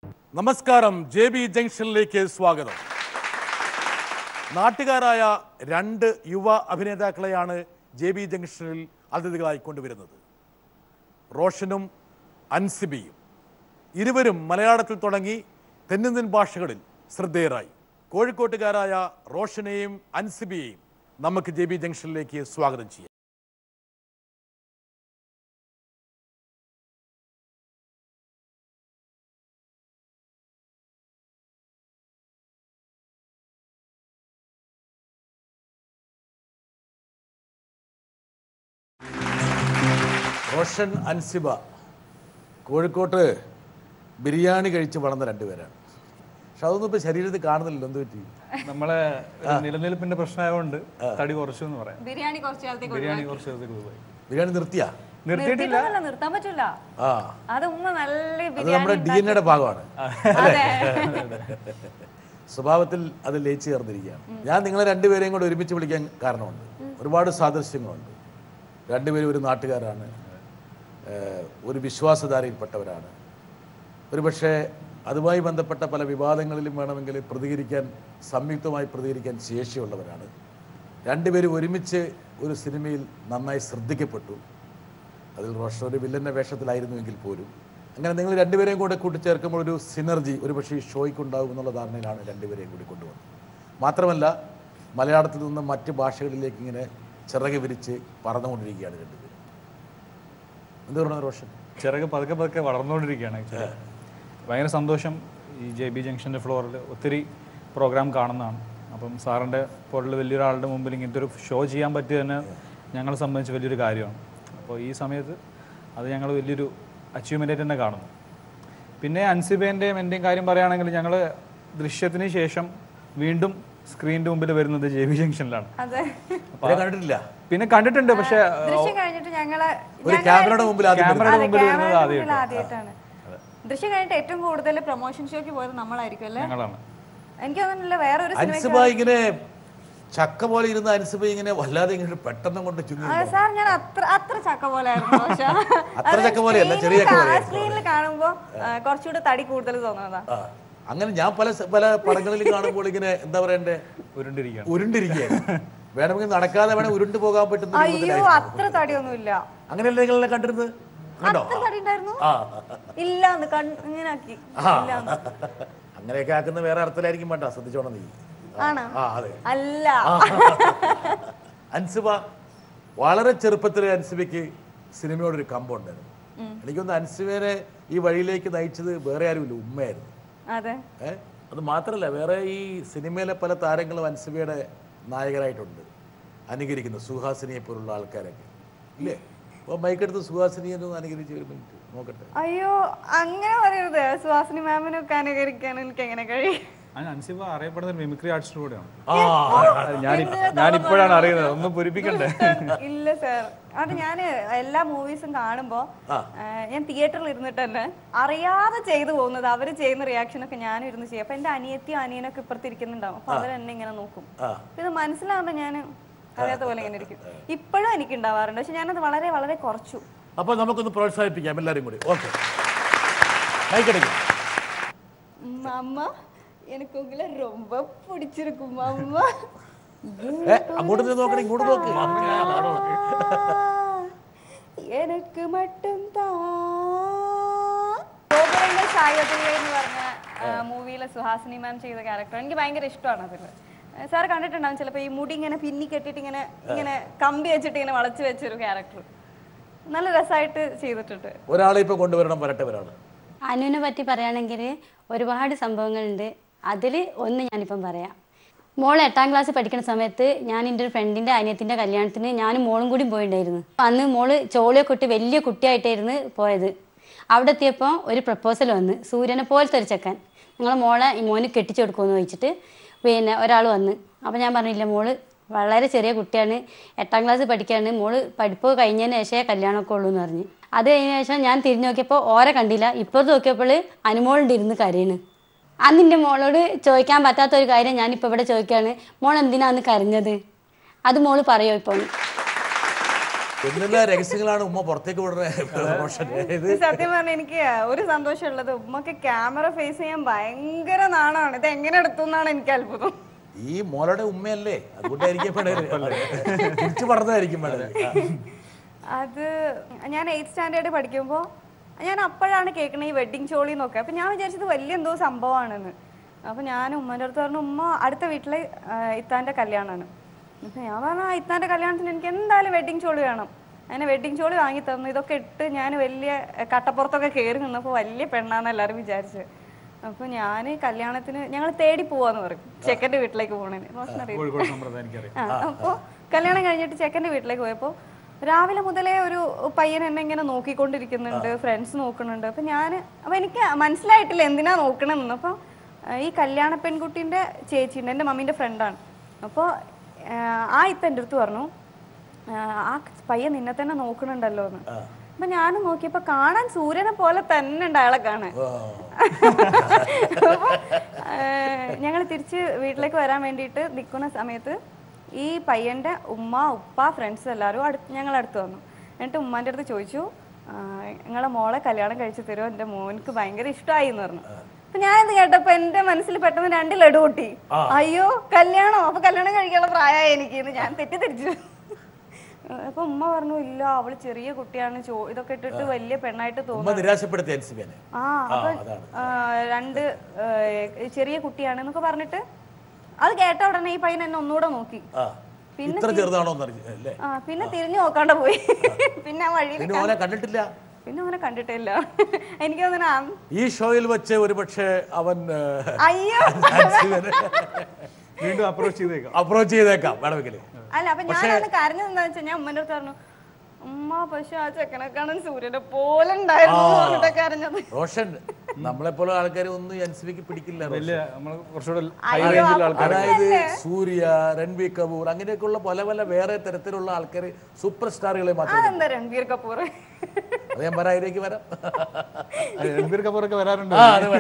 നമസ്കാരം, JB ജംഗ്ഷനിലേക്ക് സ്വാഗതം. നാട്ടുകാരായ 2 യുവ അഭിനേതാക്കളെയാണ് JB ജംഗ്ഷനിൽ അതിഥികളായി കൊണ്ടുവരുന്നത്. റോഷനും അൻസിബയും. ഇരുവരും മലയാളത്തിൽ തുടങ്ങി തെന്നിന്ത്യൻ ഭാഷകളിൽ ശ്രദ്ധേയരായി. കോഴിക്കോട്ടുകാരായ റോഷനെയും അൻസിബയെയും നമുക്ക് JB ജംഗ്ഷനിലേക്ക് സ്വാഗതം ചെയ്യാം. റോഷൻ, അൻസിബ കോഴിക്കോട്ട് ബിരിയാണി കഴിച്ച് വളർന്ന 2 പേരാണ്. പക്ഷെ അതൊന്നും ഇപ്പൊ ശരീരത്തിൽ കാണുന്നില്ലല്ലോ. എന്ത് പറ്റി? നമ്മളെ നിലനിൽപ്പിന്റെ പ്രശ്നമായതുകൊണ്ട് തടി കുറച്ചു എന്ന് പറയാം. ബിരിയാണി കുറച്ച് കാലത്തേക്ക് പോയി. ബിരിയാണി നിർത്തിയിട്ടില്ല, നിർത്താൻ പറ്റില്ല. അത് നമ്മുടെ DNA ഭാഗമാണ്. സ്വഭാവത്തിൽ അത് ലയിച്ചു ചേർന്നിരിക്കുകയാണ്. ഞാൻ നിങ്ങളെ 2 പേരെയും കൂടെ ഒരുമിച്ച് വിളിക്കാൻ കാരണമുണ്ട്. ഒരുപാട് സാദൃശ്യങ്ങളുണ്ട്. 2 പേരും ഒരു നാട്ടുകാരാണ്, ഒരു വിശ്വാസധാരയിൽപ്പെട്ടവരാണ്. ഒരുപക്ഷെ അതുമായി ബന്ധപ്പെട്ട പല വിവാദങ്ങളിലും വേണമെങ്കിൽ സംയുക്തമായി പ്രതികരിക്കാൻ ശേഷിയുള്ളവരാണ്. 2 പേരും ഒരുമിച്ച് ഒരു സിനിമയിൽ നന്നായി ശ്രദ്ധിക്കപ്പെട്ടു. അതിൽ റോഷൻ ഒരു വില്ലൻ്റെ വേഷത്തിലായിരുന്നുവെങ്കിൽ പോലും അങ്ങനെ നിങ്ങൾ 2 പേരെയും കൂടെ കൂട്ടിച്ചേർക്കുമ്പോൾ ഒരു സിനർജി ഒരുപക്ഷെ ഈ ഷോയ്ക്കുണ്ടാകും എന്നുള്ള ധാരണയിലാണ് 2 പേരെയും കൂടി കൊണ്ടുവന്നത്. മാത്രമല്ല മലയാളത്തിൽ നിന്ന് മറ്റ് ഭാഷകളിലേക്ക് ഇങ്ങനെ ചിറക് വിരിച്ച് പറന്നുകൊണ്ടിരിക്കുകയാണ് 2 പേരും. എന്ത് പറയുന്നത് റോഷൻ? ചിറക് പതുക്കെ വളർന്നുകൊണ്ടിരിക്കുകയാണ്. ഭയങ്കര സന്തോഷം. ഈ JB ജംഗ്ഷൻ്റെ ഫ്ലോറിൽ ഒത്തിരി പ്രോഗ്രാം കാണുന്നതാണ്. അപ്പം സാറിൻ്റെ പോലുള്ള വലിയൊരാളുടെ മുമ്പിൽ ഇങ്ങനത്തെ ഒരു ഷോ ചെയ്യാൻ പറ്റിയത് തന്നെ ഞങ്ങളെ സംബന്ധിച്ച് വലിയൊരു കാര്യമാണ്. അപ്പോൾ ഈ സമയത്ത് അത് ഞങ്ങൾ വലിയൊരു അച്ചീവ്മെൻ്റായിട്ട് തന്നെ കാണുന്നു. പിന്നെ അൻസിബേൻ്റെയും എൻ്റെയും കാര്യം പറയുകയാണെങ്കിൽ ഞങ്ങൾ ദൃശ്യത്തിന് ശേഷം വീണ്ടും സ്ക്രീനിന്റെ മുമ്പിൽ വരുന്നത് JB ജംഗ്ഷനിലാണ്. പിന്നെ കണ്ടിട്ടുണ്ട്, പക്ഷേ ക്യാമറയുടെ മുമ്പിൽ വരുന്നത് ആദ്യമായിട്ടാണ്. ദൃശ്യം കഴിഞ്ഞിട്ട് ഏറ്റവും കൂടുതൽ പ്രൊമോഷൻ ഷോയ്ക്ക് പോയത് നമ്മളായിരിക്കും അല്ലേ? എനിക്ക് തോന്നുന്നില്ല വേറെ ഒരു അൻസിബ ഇങ്ങനെ ചക്ക പോലെ ഇരുന്ന അൻസിബ ഇങ്ങനെ വല്ലാതെ ഇങ്ങനെ പെട്ടെന്ന് കൊണ്ട് സാർ ഞാൻ അത്ര ചക്ക പോലെ ആയിരുന്നു. അത്ര ചക്ക പോലെയല്ല, ചെറിയ സ്ക്രീനിൽ കാണുമ്പോ കുറച്ചുകൂടെ തടി കൂടുതൽ തോന്നുന്നതാ. അങ്ങനെ ഞാൻ പല പടങ്ങളിൽ കാണുമ്പോൾ ഇങ്ങനെ എന്താ പറയണ്ടേ, ഉരുണ്ടിരിക്കുകയാണ്. വേണമെങ്കിൽ നടക്കാതെ വേണം ഉരുണ്ടു പോകാൻ പറ്റുന്ന. അയ്യോ, അത്ര തടിയൊന്നുമില്ല. അങ്ങനെയല്ലേ നിങ്ങളെ കണ്ടിരുന്നത്? അങ്ങനെയൊക്കെ ആക്കുന്ന വേറെ അർത്ഥത്തിലായിരിക്കും വേണ്ട, ശ്രദ്ധിച്ചോണം നീ. അല്ല, അൻസിബ വളരെ ചെറുപ്പത്തിലെ അൻസിബയ്ക്ക് സിനിമയോടൊരു കമ്പുണ്ടായിരുന്നു. എനിക്കൊന്ന് അൻസിബേനെ ഈ വഴിയിലേക്ക് നയിച്ചത് വേറെ ആരുമില്ല, ഉമ്മയായിരുന്നു. അത് മാത്രമല്ല, വേറെ ഈ സിനിമയിലെ പല താരങ്ങളും അൻസിബയുടെ നായകരായിട്ടുണ്ട്, അനുകരിക്കുന്നു. സുഹാസിനിയെ പോലുള്ള ആൾക്കാരൊക്കെ ഇല്ലേ? അപ്പൊ മൈക്കെടുത്ത് സുഹാസിനിയെ അനുകരിച്ച് ഒരു മിനിറ്റ് നോക്കട്ടെ. അയ്യോ, അങ്ങനെ പറയരുത്. സുഹാസിനി മാമിനൊക്കെ അനുകരിക്കാൻ എനിക്ക് എങ്ങനെ കഴിയും? അൻസിബ അറിയപ്പെടുന്ന മിമിക്രി ആർട്ടിസ്റ്റ് കൂടെയാണ്. ഞാനിപ്പോഴാണ് അറിയുന്നത്. ഒന്ന് പൂരിപ്പിക്കണ്ടേ? ഇല്ല സാർ, അത് ഞാൻ എല്ലാ മൂവീസും കാണുമ്പോ ഞാൻ തിയേറ്ററിൽ ഇരുന്നിട്ട് തന്നെ അറിയാതെ ചെയ്തു പോകുന്നത്, അവര് ചെയ്യുന്ന റിയാക്ഷൻ ഒക്കെ ഞാനും ഇരുന്ന് ചെയ്യും. അപ്പൊ എന്റെ അനിയത്തിയും അനിയനൊക്കെ ഇപ്പുറത്തിരിക്കുന്നുണ്ടാവും. അപ്പൊ അവരെന്നെ ഇങ്ങനെ നോക്കും. ഇത് മനസ്സിലാവുമ്പോ ഞാൻ അറിയാത്ത പോലെ ഇങ്ങനെ ഇരിക്കും. ഇപ്പോഴും എനിക്ക് ഉണ്ടാവാറുണ്ട്, പക്ഷെ ഞാനത് വളരെ വളരെ കുറച്ചു. അപ്പൊ നമുക്കൊന്ന് പ്രോത്സാഹിപ്പിക്കാം എല്ലാരും കൂടി. ഓക്കെ, അമ്മ எனக்கு உங்களை ரொம்ப பிடிச்சிருக்கும் அம்மா. അങ്ങോട്ട് നോക്കണം, ഇങ്ങോട്ട് നോക്ക്. எனக்கு மட்டும் தான். ഗോപുരങ്ങൾ സായതിയെ എന്ന് പറഞ്ഞ മൂവിയിലെ സുഹാസിനി മാം ചെയ്ത ക്യാരക്ടർ എനിക്ക് ഭയങ്കര ഇഷ്ടമാണ്. അതിൽ സാർ കണ്ടിട്ടുണ്ടാവും ചിലപ്പോൾ ഈ മുടി ഇങ്ങനെ പിന്നി കെട്ടിട്ട് ഇങ്ങനെ കമ്പി വെച്ചിട്ട് ഇങ്ങനെ വളച്ചു വെച്ചൊരു ക്യാരക്ടർ നല്ല രസമായിട്ട് ചെയ്തിട്ടുണ്ട്. ഒരാളെ ഇപ്പൊ കൊണ്ടുവരണം, വരട്ടെ ഒരാള്. അനുവിനെ പറ്റി പറയുകയാണെങ്കിൽ ഒരുപാട് സംഭവങ്ങളുണ്ട്. അതിൽ ഒന്ന് ഞാനിപ്പം പറയാം. മോൾ 8ാം ക്ലാസ്സിൽ പഠിക്കുന്ന സമയത്ത് ഞാൻ എൻ്റെ ഒരു ഫ്രണ്ടിൻ്റെ അനിയത്തിൻ്റെ കല്യാണത്തിന് ഞാനും മോളും കൂടി പോയിട്ടുണ്ടായിരുന്നു. അന്ന് മോള് ചോളിയൊക്കെ ഇട്ട് വലിയ കുട്ടിയായിട്ടായിരുന്നു പോയത്. അവിടെ എത്തിയപ്പോൾ ഒരു പ്രപ്പോസൽ വന്ന്, സൂര്യനെ പോലത്തെ ഒരു ചെക്കൻ, നിങ്ങൾ മോന് കെട്ടിച്ചു കൊടുക്കുമെന്ന് ചോദിച്ചിട്ട് പിന്നെ ഒരാൾ വന്ന്. അപ്പോൾ ഞാൻ പറഞ്ഞില്ല, മോള് വളരെ ചെറിയ കുട്ടിയാണ്, 8ാം ക്ലാസ്സിൽ പഠിക്കുകയാണ്, മോള് പഠിപ്പ് കഴിഞ്ഞതിന് ശേഷമേ കല്യാണമൊക്കെ ഉള്ളൂ എന്ന് പറഞ്ഞു. അത് കഴിഞ്ഞ ശേഷം ഞാൻ തിരിഞ്ഞു നോക്കിയപ്പോൾ ഓരെ കണ്ടില്ല. ഇപ്പുറത്ത് നോക്കിയപ്പോൾ അനുമോളുണ്ട് ഇരുന്ന് കരയാണ്. അന്ന് എൻ്റെ മോളോട് ചോദിക്കാൻ പറ്റാത്തൊരു കാര്യം ഞാനിപ്പോൾ ഇവിടെ ചോദിക്കുകയാണ്, മോൾ എന്തിനാന്ന് കരഞ്ഞത്? അത് മോള് പറയോ? ഇപ്പോൾ എന്തെല്ലാം രഹസ്യങ്ങളാണ് ഉമ്മ പുറത്തേക്ക് വിടുന്നത്. ഇത് സത്യം പറഞ്ഞാൽ എനിക്ക് ഒരു സന്തോഷമുള്ളത്, ഉമ്മക്ക് ക്യാമറ ഫേസ് ചെയ്യാൻ ഭയങ്കര നാണാണ്. ഇത് എങ്ങനെ എടുത്തു എന്നാണ് എനിക്ക് അത്ഭുതം. ഈ മോളുടെ ഉമ്മയല്ലേ, അതുകൊണ്ടായിരിക്കും തിരിച്ചു പറഞ്ഞതായിരിക്കും. അത് ഞാൻ 8th സ്റ്റാൻഡേർഡ് പഠിക്കുമ്പോൾ ഞാൻ അപ്പോഴാണ് കേൾക്കണത് ഈ വെഡ്ഡിങ് ചോളി എന്നൊക്കെ. അപ്പം ഞാൻ വിചാരിച്ചത് വലിയ എന്തോ സംഭവമാണെന്ന്. അപ്പം ഞാൻ ഉമ്മൻ്റെ അടുത്ത് പറഞ്ഞു, ഉമ്മ അടുത്ത വീട്ടിലെ ഇത്താൻ്റെ കല്യാണമാണ്. അപ്പം ഞാൻ പറഞ്ഞു, ഇത്താൻ്റെ കല്യാണത്തിന് എനിക്ക് എന്തായാലും വെഡ്ഡിങ് ചോളി വേണം. അങ്ങനെ വെഡ്ഡിങ് ചോളി വാങ്ങി തന്നു. ഇതൊക്കെ ഇട്ട് ഞാൻ വലിയ കട്ടപ്പുറത്തൊക്കെ കയറി നിന്നപ്പോൾ വലിയ പെണ്ണാന്ന് എല്ലാവരും വിചാരിച്ചു. അപ്പോൾ ഞാൻ കല്യാണത്തിന് ഞങ്ങൾ തേടി പോവാന്ന് പറയും, ചെക്കൻ്റെ വീട്ടിലേക്ക് പോകണേന്. അപ്പോൾ കല്യാണം കഴിഞ്ഞിട്ട് ചെക്കൻ്റെ വീട്ടിലേക്ക് പോയപ്പോൾ രാവിലെ മുതലേ ഒരു പയ്യൻ എന്നെ ഇങ്ങനെ നോക്കിക്കൊണ്ടിരിക്കുന്നുണ്ട്, ഫ്രണ്ട്സ് നോക്കുന്നുണ്ട്. അപ്പം എനിക്ക് മനസ്സിലായിട്ടില്ല എന്തിനാ നോക്കണമെന്ന്. അപ്പോൾ ഈ കല്യാണ പെൺകുട്ടീൻ്റെ ചേച്ചിയുണ്ട്, എൻ്റെ മമ്മീൻ്റെ ഫ്രണ്ടാണ്. അപ്പോൾ ആ എൻ്റെ അടുത്ത് പറഞ്ഞു, ആ പയ്യൻ നിന്നെ തന്നെ നോക്കണുണ്ടല്ലോ എന്ന്. അപ്പൊ ഞാനും നോക്കിയപ്പോ കാണാൻ സൂര്യനെ പോലെ തന്നെ ഉണ്ട് അയാളെ കാണാൻ. അപ്പൊ ഞങ്ങൾ തിരിച്ച് വീട്ടിലേക്ക് വരാൻ വേണ്ടിയിട്ട് നിൽക്കുന്ന സമയത്ത് ഈ പയ്യന്റെ ഉമ്മ ഉപ്പ ഫ്രണ്ട്സ് എല്ലാവരും ഞങ്ങളടുത്ത് വന്നു. എന്നിട്ട് ഉമ്മാൻ്റെ അടുത്ത് ചോദിച്ചു, നിങ്ങളെ മോളെ കല്യാണം കഴിച്ചു തരുമോ, എൻ്റെ മോനക്ക് ഭയങ്കര ഇഷ്ടമായി എന്ന് പറഞ്ഞു. അപ്പൊ ഞാൻ ഇത് കേട്ടപ്പോ എന്റെ മനസ്സിൽ പെട്ടെന്ന് 2 ലഡു പൊട്ടി. അയ്യോ കല്യാണം, അപ്പൊ കല്യാണം കഴിക്കാനുള്ള പ്രായമായി എനിക്ക്. ഞാൻ തെറ്റിദ്ധരിച്ചു. അപ്പൊ ഉമ്മ പറഞ്ഞു, ഇല്ല അവള് ചെറിയ കുട്ടിയാണ്, ഇതൊക്കെ ഇട്ടിട്ട് വലിയ പെണ്ണായിട്ട് തോന്നുന്നു. ആ അപ്പൊ 2 ചെറിയ കുട്ടിയാണ് എന്നൊക്കെ പറഞ്ഞിട്ട് അത് കേട്ട ഉടനെ ഈ പയ്യൻ എന്നെ ഒന്നുകൂടെ നോക്കി. പിന്നെ തിരിഞ്ഞു നോക്കാണ്ട് പോയി. പിന്നെ ആ വഴിയിൽ കണ്ടിട്ടില്ല. പിന്നെ അവനെ കണ്ടിട്ടില്ല. എനിക്ക് തോന്നുന്നു ഈ ഷോയിൽ വെച്ച് ഒരു പക്ഷേ അവൻ അയ്യോ വീണ്ടും അപ്രോച്ച് ചെയ്തേക്കാം വേണമെങ്കിൽ. അല്ല, അപ്പൊ ഞാനന്ന് കരഞ്ഞത് എന്താ വെച്ചാൽ ഞാൻ ഉമ്മൻ്റെ അടുത്ത് പറഞ്ഞു, ഉമ്മ പക്ഷെ ആ ചെക്കനെ കാണാൻ സൂര്യനെ പോലെ ഉണ്ടായിരുന്നു കരഞ്ഞത്. റോഷൻ നമ്മളെപ്പോലും ആൾക്കാർ ഒന്നും എൻസിബിക്ക് പിടിക്കില്ല. അതായത് സൂര്യ, രൺബീർ കപൂർ അങ്ങനെയൊക്കെയുള്ള പല പല വേറെ തരത്തിലുള്ള ആൾക്കാർ സൂപ്പർ സ്റ്റാറുകളെ മാത്രം. രൺബീർ കപൂർ അത് ഞാൻ അതിലേക്ക് വരാം. രൺബീർ കപൂർ ഒക്കെ വരാറുണ്ട്.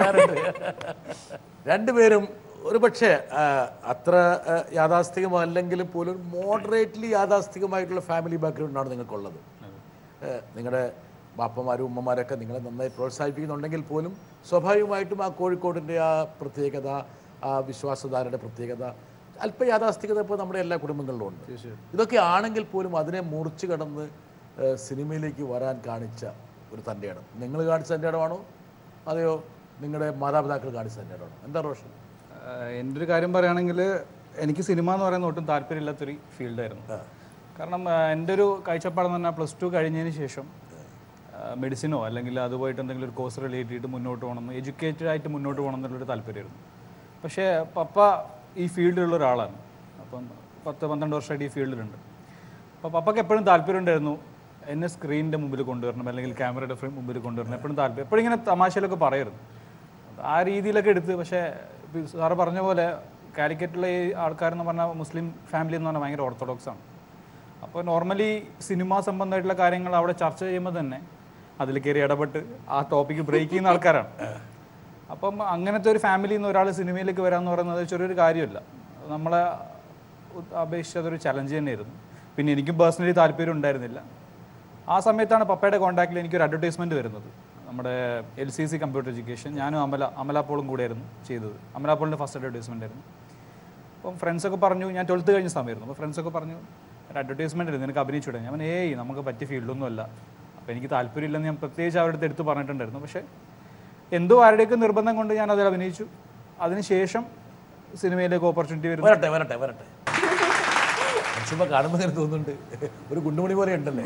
രണ്ടുപേരും ഒരു പക്ഷേ അത്ര യാഥാസ്ഥികമല്ലെങ്കിലും പോലും മോഡറേറ്റ്ലി യാഥാസ്ഥികമായിട്ടുള്ള ഫാമിലി ബാക്ക്ഗ്രൗണ്ടാണ് നിങ്ങൾക്കുള്ളത്. നിങ്ങളുടെ ബാപ്പമാരും ഉമ്മമാരൊക്കെ നിങ്ങളെ നന്നായി പ്രോത്സാഹിപ്പിക്കുന്നുണ്ടെങ്കിൽ പോലും സ്വാഭാവികമായിട്ടും ആ കോഴിക്കോടിൻ്റെ ആ പ്രത്യേകത, ആ വിശ്വാസധാരയുടെ പ്രത്യേകത, അല്പ യാഥാസ്ഥികത ഇപ്പോൾ നമ്മുടെ എല്ലാ കുടുംബങ്ങളിലും ഉണ്ട്. ഇതൊക്കെ ആണെങ്കിൽ പോലും അതിനെ മുറിച്ച് കടന്ന് സിനിമയിലേക്ക് വരാൻ കാണിച്ച ഒരു തൻ്റെയിടം നിങ്ങൾ കാണിച്ച തൻ്റെയിടമാണോ അതെയോ നിങ്ങളുടെ മാതാപിതാക്കൾ കാണിച്ച തൻ്റെയിടമാണോ? എന്താ റോഷൻ? എൻ്റെ ഒരു കാര്യം പറയുകയാണെങ്കിൽ എനിക്ക് സിനിമ എന്ന് പറയുന്ന ഒട്ടും താല്പര്യമില്ലാത്തൊരു ഫീൽഡായിരുന്നു. കാരണം എൻ്റെ ഒരു കാഴ്ചപ്പാടെന്ന് പറഞ്ഞാൽ +2 കഴിഞ്ഞതിന് ശേഷം മെഡിസിനോ അല്ലെങ്കിൽ അതുപോയിട്ട് എന്തെങ്കിലും ഒരു കോഴ്സ് റിലേറ്റ് ചെയ്തിട്ട് മുന്നോട്ട് പോകണം, എഡ്യൂക്കേറ്റഡ് ആയിട്ട് മുന്നോട്ട് പോകണം എന്നുള്ളൊരു താല്പര്യമായിരുന്നു. പക്ഷേ പപ്പ ഈ ഫീൽഡിലുള്ള ഒരാളാണ്. അപ്പം 10-12 വർഷമായിട്ട് ഈ ഫീൽഡിലുണ്ട്. അപ്പോൾ പപ്പയ്ക്ക് എപ്പോഴും താല്പര്യം ഉണ്ടായിരുന്നു എന്നെ സ്ക്രീനിൻ്റെ മുമ്പിൽ കൊണ്ടുവരണം, അല്ലെങ്കിൽ ക്യാമറയുടെ മുമ്പിൽ കൊണ്ടുവരണം. എപ്പോഴും താല്പര്യം, എപ്പോഴും ഇങ്ങനെ തമാശയിലൊക്കെ പറയായിരുന്നു. ആ രീതിയിലൊക്കെ എടുത്ത്. പക്ഷേ സാറ് പറഞ്ഞ പോലെ കാലിക്കറ്റിലെ ഈ ആൾക്കാരെന്ന് പറഞ്ഞാൽ മുസ്ലിം ഫാമിലി എന്ന് പറഞ്ഞാൽ ഭയങ്കര ഓർത്തഡോക്സാണ്. അപ്പോൾ നോർമലി സിനിമ സംബന്ധമായിട്ടുള്ള കാര്യങ്ങൾ അവിടെ ചർച്ച ചെയ്യുമ്പോൾ തന്നെ അതിൽ കയറി ഇടപെട്ട് ആ ടോപ്പിക്ക് ബ്രേക്ക് ചെയ്യുന്ന ആൾക്കാരാണ്. അപ്പം അങ്ങനത്തെ ഒരു ഫാമിലിയിൽ നിന്ന് ഒരാൾ സിനിമയിലേക്ക് വരാമെന്ന് പറയുന്നത് ചെറിയൊരു കാര്യമല്ല. നമ്മളെ അപേക്ഷിച്ച് അതൊരു ചലഞ്ച് തന്നെയായിരുന്നു. പിന്നെ എനിക്കും പേഴ്സണലി താല്പര്യം ഉണ്ടായിരുന്നില്ല. ആ സമയത്താണ് പപ്പയുടെ കോൺടാക്റ്റിൽ എനിക്കൊരു അഡ്വർടൈസ്മെൻറ്റ് വരുന്നത്. നമ്മുടെ LCC കമ്പ്യൂട്ടർ എഡ്യൂക്കേഷൻ, ഞാനും അമലാപ്പോളും കൂടെയായിരുന്നു ചെയ്തത്. അമലാപ്പോളിൻ്റെ ഫസ്റ്റ് അഡ്വർടൈസ്മെൻ്റ് ആയിരുന്നു. അപ്പം ഫ്രണ്ട്സൊക്കെ പറഞ്ഞു, ഞാൻ 12th കഴിഞ്ഞ സമയമായിരുന്നു. അപ്പോൾ ഫ്രണ്ട്സൊക്കെ പറഞ്ഞു ഒരു അഡ്വർടൈസ്മെൻ്റ് ആയിരുന്നു, നിനക്ക് അഭിനയിച്ചുവിടാൻ. ഞാൻ നമുക്ക് പറ്റിയ ഫീൽഡൊന്നുമല്ല, അപ്പോൾ എനിക്ക് താല്പര്യമില്ലെന്ന് ഞാൻ പ്രത്യേകിച്ച് അവരുടെ അടുത്ത് എടുത്ത് പറഞ്ഞിട്ടുണ്ടായിരുന്നു. പക്ഷേ എന്തോ ആരുടെയൊക്കെ നിർബന്ധം കൊണ്ട് ഞാൻ അതിൽ അഭിനയിച്ചു. അതിനുശേഷം സിനിമയിലേക്ക് ഓപ്പർച്യൂണിറ്റി വരുന്നു. വരട്ടെ കാണുമ്പോൾ തോന്നുന്നുണ്ട് ഒരു ഗുണ്ടുമണി പോലെ ഉണ്ടല്ലേ.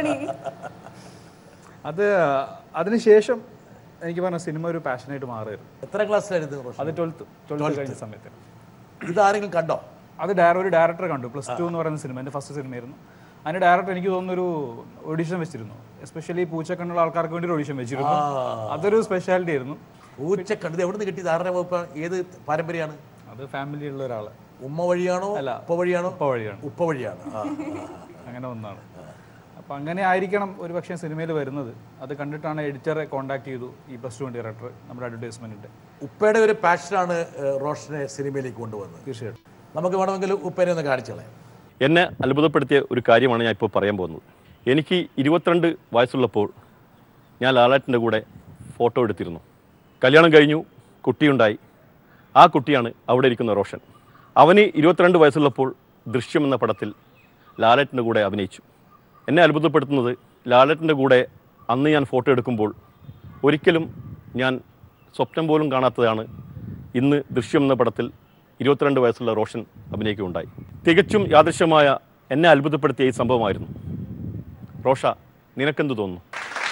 അതിനുശേഷം എനിക്ക് പറഞ്ഞ സിനിമ ഒരു പാഷനായിട്ട് മാറുമായിരുന്നു. എത്ര ക്ലാസ്സിലായിരുന്നു അത്? 12th കഴിഞ്ഞ സമയത്ത്. ഇതാരെങ്കിലും കണ്ടോ? അത് ഒരു ഡയറക്ടറെ കണ്ടു. +2 എന്ന് പറയുന്ന സിനിമ എൻ്റെ ഫസ്റ്റ് സിനിമയായിരുന്നു. അതിൻ്റെ ഡയറക്ടർ എനിക്ക് തോന്നുന്നൊരു ഓഡിഷൻ വെച്ചിരുന്നു. എസ്പെഷ്യലി പൂച്ചക്കണ്ണുള്ള ആൾക്കാർക്ക് വേണ്ടി ഒരു ഓഡിഷൻ വെച്ചിരുന്നു. അതൊരു സ്പെഷ്യാലിറ്റി ആയിരുന്നു. പൂച്ചക്കണ്ണത് എവിടെ നിന്ന് കിട്ടി? ധാരണ വകുപ്പാണ്? ഏത് പാരമ്പര്യമാണ് അത്? ഫാമിലിയുള്ള ഒരാൾ. ഉമ്മ വഴിയാണോ? അല്ല, ഉപ്പ വഴിയാണോ? ഉപ്പ വഴിയാണ്. അങ്ങനെ ഒന്നാണ്. അപ്പം അങ്ങനെ ആയിരിക്കണം ഒരു പക്ഷേ സിനിമയിൽ വരുന്നത്. അത് കണ്ടിട്ടാണ് എഡിറ്ററെ കോൺടാക്ട് ചെയ്തു, ഈ +2 ഡയറക്ടർ നമ്മുടെ അഡ്വർടൈസ്മെൻറ്റിൻ്റെ. ഉപ്പയുടെ ഒരു പാഷനാണ് റോഷനെ സിനിമയിലേക്ക് കൊണ്ടുവന്നത്. തീർച്ചയായിട്ടും. നമുക്ക് വേണമെങ്കിൽ ഉപ്പേനെ ഒന്ന് കാണിച്ചോളാം. എന്നെ അത്ഭുതപ്പെടുത്തിയ ഒരു കാര്യമാണ് ഞാൻ ഇപ്പോൾ പറയാൻ പോകുന്നത്. എനിക്ക് 22 വയസ്സുള്ളപ്പോൾ ഞാൻ ലാലേട്ടൻ്റെ കൂടെ ഫോട്ടോ എടുത്തിരുന്നു. കല്യാണം കഴിഞ്ഞു, കുട്ടിയുണ്ടായി. ആ കുട്ടിയാണ് അവിടെ ഇരിക്കുന്ന റോഷൻ. അവന് 22 വയസ്സുള്ളപ്പോൾ ദൃശ്യം എന്ന പടത്തിൽ ലാലേട്ടൻ്റെ കൂടെ അഭിനയിച്ചു. എന്നെ അത്ഭുതപ്പെടുത്തുന്നത് ലാലേട്ടൻ്റെ കൂടെ അന്ന് ഞാൻ ഫോട്ടോ എടുക്കുമ്പോൾ ഒരിക്കലും ഞാൻ സ്വപ്നം പോലും കാണാത്തതാണ് ഇന്ന് ദൃശ്യം എന്ന പടത്തിൽ 22 വയസ്സുള്ള റോഷൻ അഭിനയിക്കുകയുണ്ടായി. തികച്ചും യാദൃശ്യമായ എന്നെ അത്ഭുതപ്പെടുത്തിയ ഈ സംഭവമായിരുന്നു. റോഷ, നിനക്കെന്ത് തോന്നുന്നു?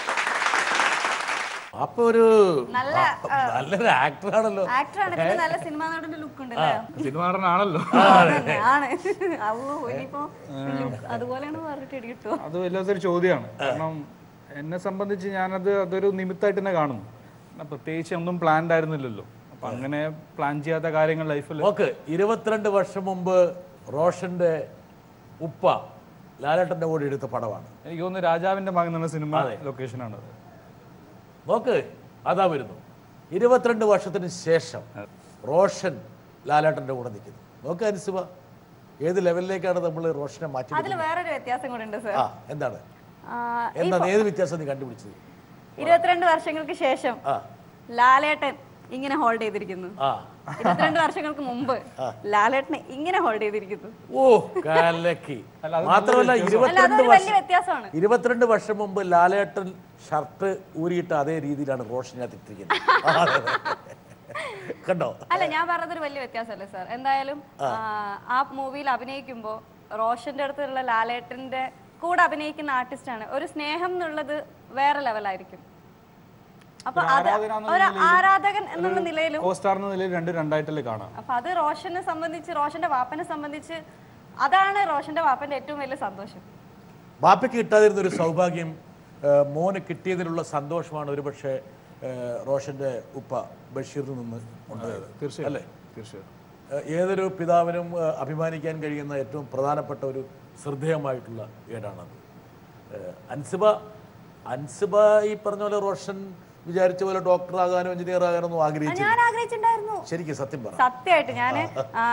അപ്പൊ ഒരു നല്ലൊരു ആക്ടറാണല്ലോ. ആക്ടറാണ്, പിന്നെ നല്ല സിനിമാ നടന്റെ ലുക്ക് ഉണ്ടല്ലേ. സിനിമ നടനാണല്ലോ. ആണ് ഇനിയിപ്പോ അതുപോലെയാണ് പറഞ്ഞിട്ട് കിട്ടുമോ? അത് വല്ലാത്തൊരു ചോദ്യമാണ്. കാരണം എന്നെ സംബന്ധിച്ച് അതൊരു നിമിത്തമായിട്ട് തന്നെ കാണുന്നു. പ്രത്യേകിച്ച് ഒന്നും പ്ലാൻഡ് ആയിരുന്നില്ലല്ലോ. അപ്പൊ അങ്ങനെ പ്ലാൻ ചെയ്യാത്ത കാര്യങ്ങൾ ലൈഫിൽ. ഓക്കെ, 22 വർഷം മുമ്പ് റോഷന്റെ ഉപ്പ ലാലേട്ടന്റെ കൂടെ എടുത്ത പടമാണ്. എനിക്ക് തോന്നുന്നു രാജാവിന്റെ മകൻ എന്ന സിനിമ ലൊക്കേഷനാണ്. നോക്ക്, അതാ വരുന്നു. 22 വർഷത്തിന് ശേഷം റോഷൻ ലാലേട്ടന്റെ കൂടെ നിൽക്കുന്നു. നോക്ക് അൻസിബ, ഏത് ലെവലിലേക്കാണ് നമ്മൾ റോഷനെ മാറ്റി? അതിൽ വേറൊരു വ്യത്യാസം കൂടെ ഉണ്ട് സർ. എന്താണ് ഏത് വ്യത്യാസം നീ കണ്ടുപിടിച്ചത്? 22 വർഷങ്ങൾക്ക് ശേഷം ലാലേട്ടൻ ഇങ്ങനെ ഹോൾഡ് ചെയ്തിരിക്കുന്നു. 22 വർഷങ്ങൾക്ക് മുമ്പ് ലാലേട്ടനെ ഇങ്ങനെ ഹോൾഡ് ചെയ്തിരിക്കുന്നു. ഓ കലക്കി. മാത്രമല്ല 22 വർഷം മുമ്പ് ലാലേട്ടൻ ഷർട്ട് ഊരിയിട്ട് അതേ രീതിയിലാണ് റോഷനകത്ത് ഇട്ടിരിക്കുന്നത്. കണ്ടോ? അല്ല, ഞാൻ പറഞ്ഞതൊരു വലിയ വ്യത്യാസമല്ലേ സാർ. എന്തായാലും ആ മൂവിയിൽ അഭിനയിക്കുമ്പോ റോഷന്റെ അടുത്തുള്ള ലാലേട്ടന്റെ കൂടെ അഭിനയിക്കുന്ന ആർട്ടിസ്റ്റാണ്. ഒരു സ്നേഹം എന്നുള്ളത് വേറെ ലെവലായിരിക്കും. അപ്പൊ ഒരു ആരാധകൻ എന്നുള്ള നിലയിലും രണ്ടായിട്ടല്ലേ കാണാം. അപ്പൊ അത് റോഷനെ സംബന്ധിച്ച്, റോഷന്റെ വാപ്പനെ സംബന്ധിച്ച് അതാണ് റോഷന്റെ വാപ്പന്റെ ഏറ്റവും വലിയ സന്തോഷം. വാപ്പയ്ക്ക് കിട്ടാതിരുന്ന ഒരു സൗഭാഗ്യം മോന് കിട്ടിയതിലുള്ള സന്തോഷമാണ് ഒരുപക്ഷെ റോഷന്റെ ഉപ്പ ബഷീറിൽ നിന്ന് ഉണ്ടായത്. തീർച്ചയായും അല്ലേ? തീർച്ചയായും. ഏതൊരു പിതാവിനും അഭിമാനിക്കാൻ കഴിയുന്ന ഏറ്റവും പ്രധാനപ്പെട്ട ഒരു ശ്രദ്ധേയമായിട്ടുള്ള ഏടാണത്. അൻസിബ ഈ പറഞ്ഞ പോലെ റോഷൻ വിചാരിച്ച പോലെ ഡോക്ടർ ആകാനോ എഞ്ചിനീയർ ആകാനോ ഒന്നും ആഗ്രഹിച്ചിട്ടുണ്ടായിരുന്നു. ശരിക്കും സത്യം പറ. സത്യമായിട്ട് ഞാന്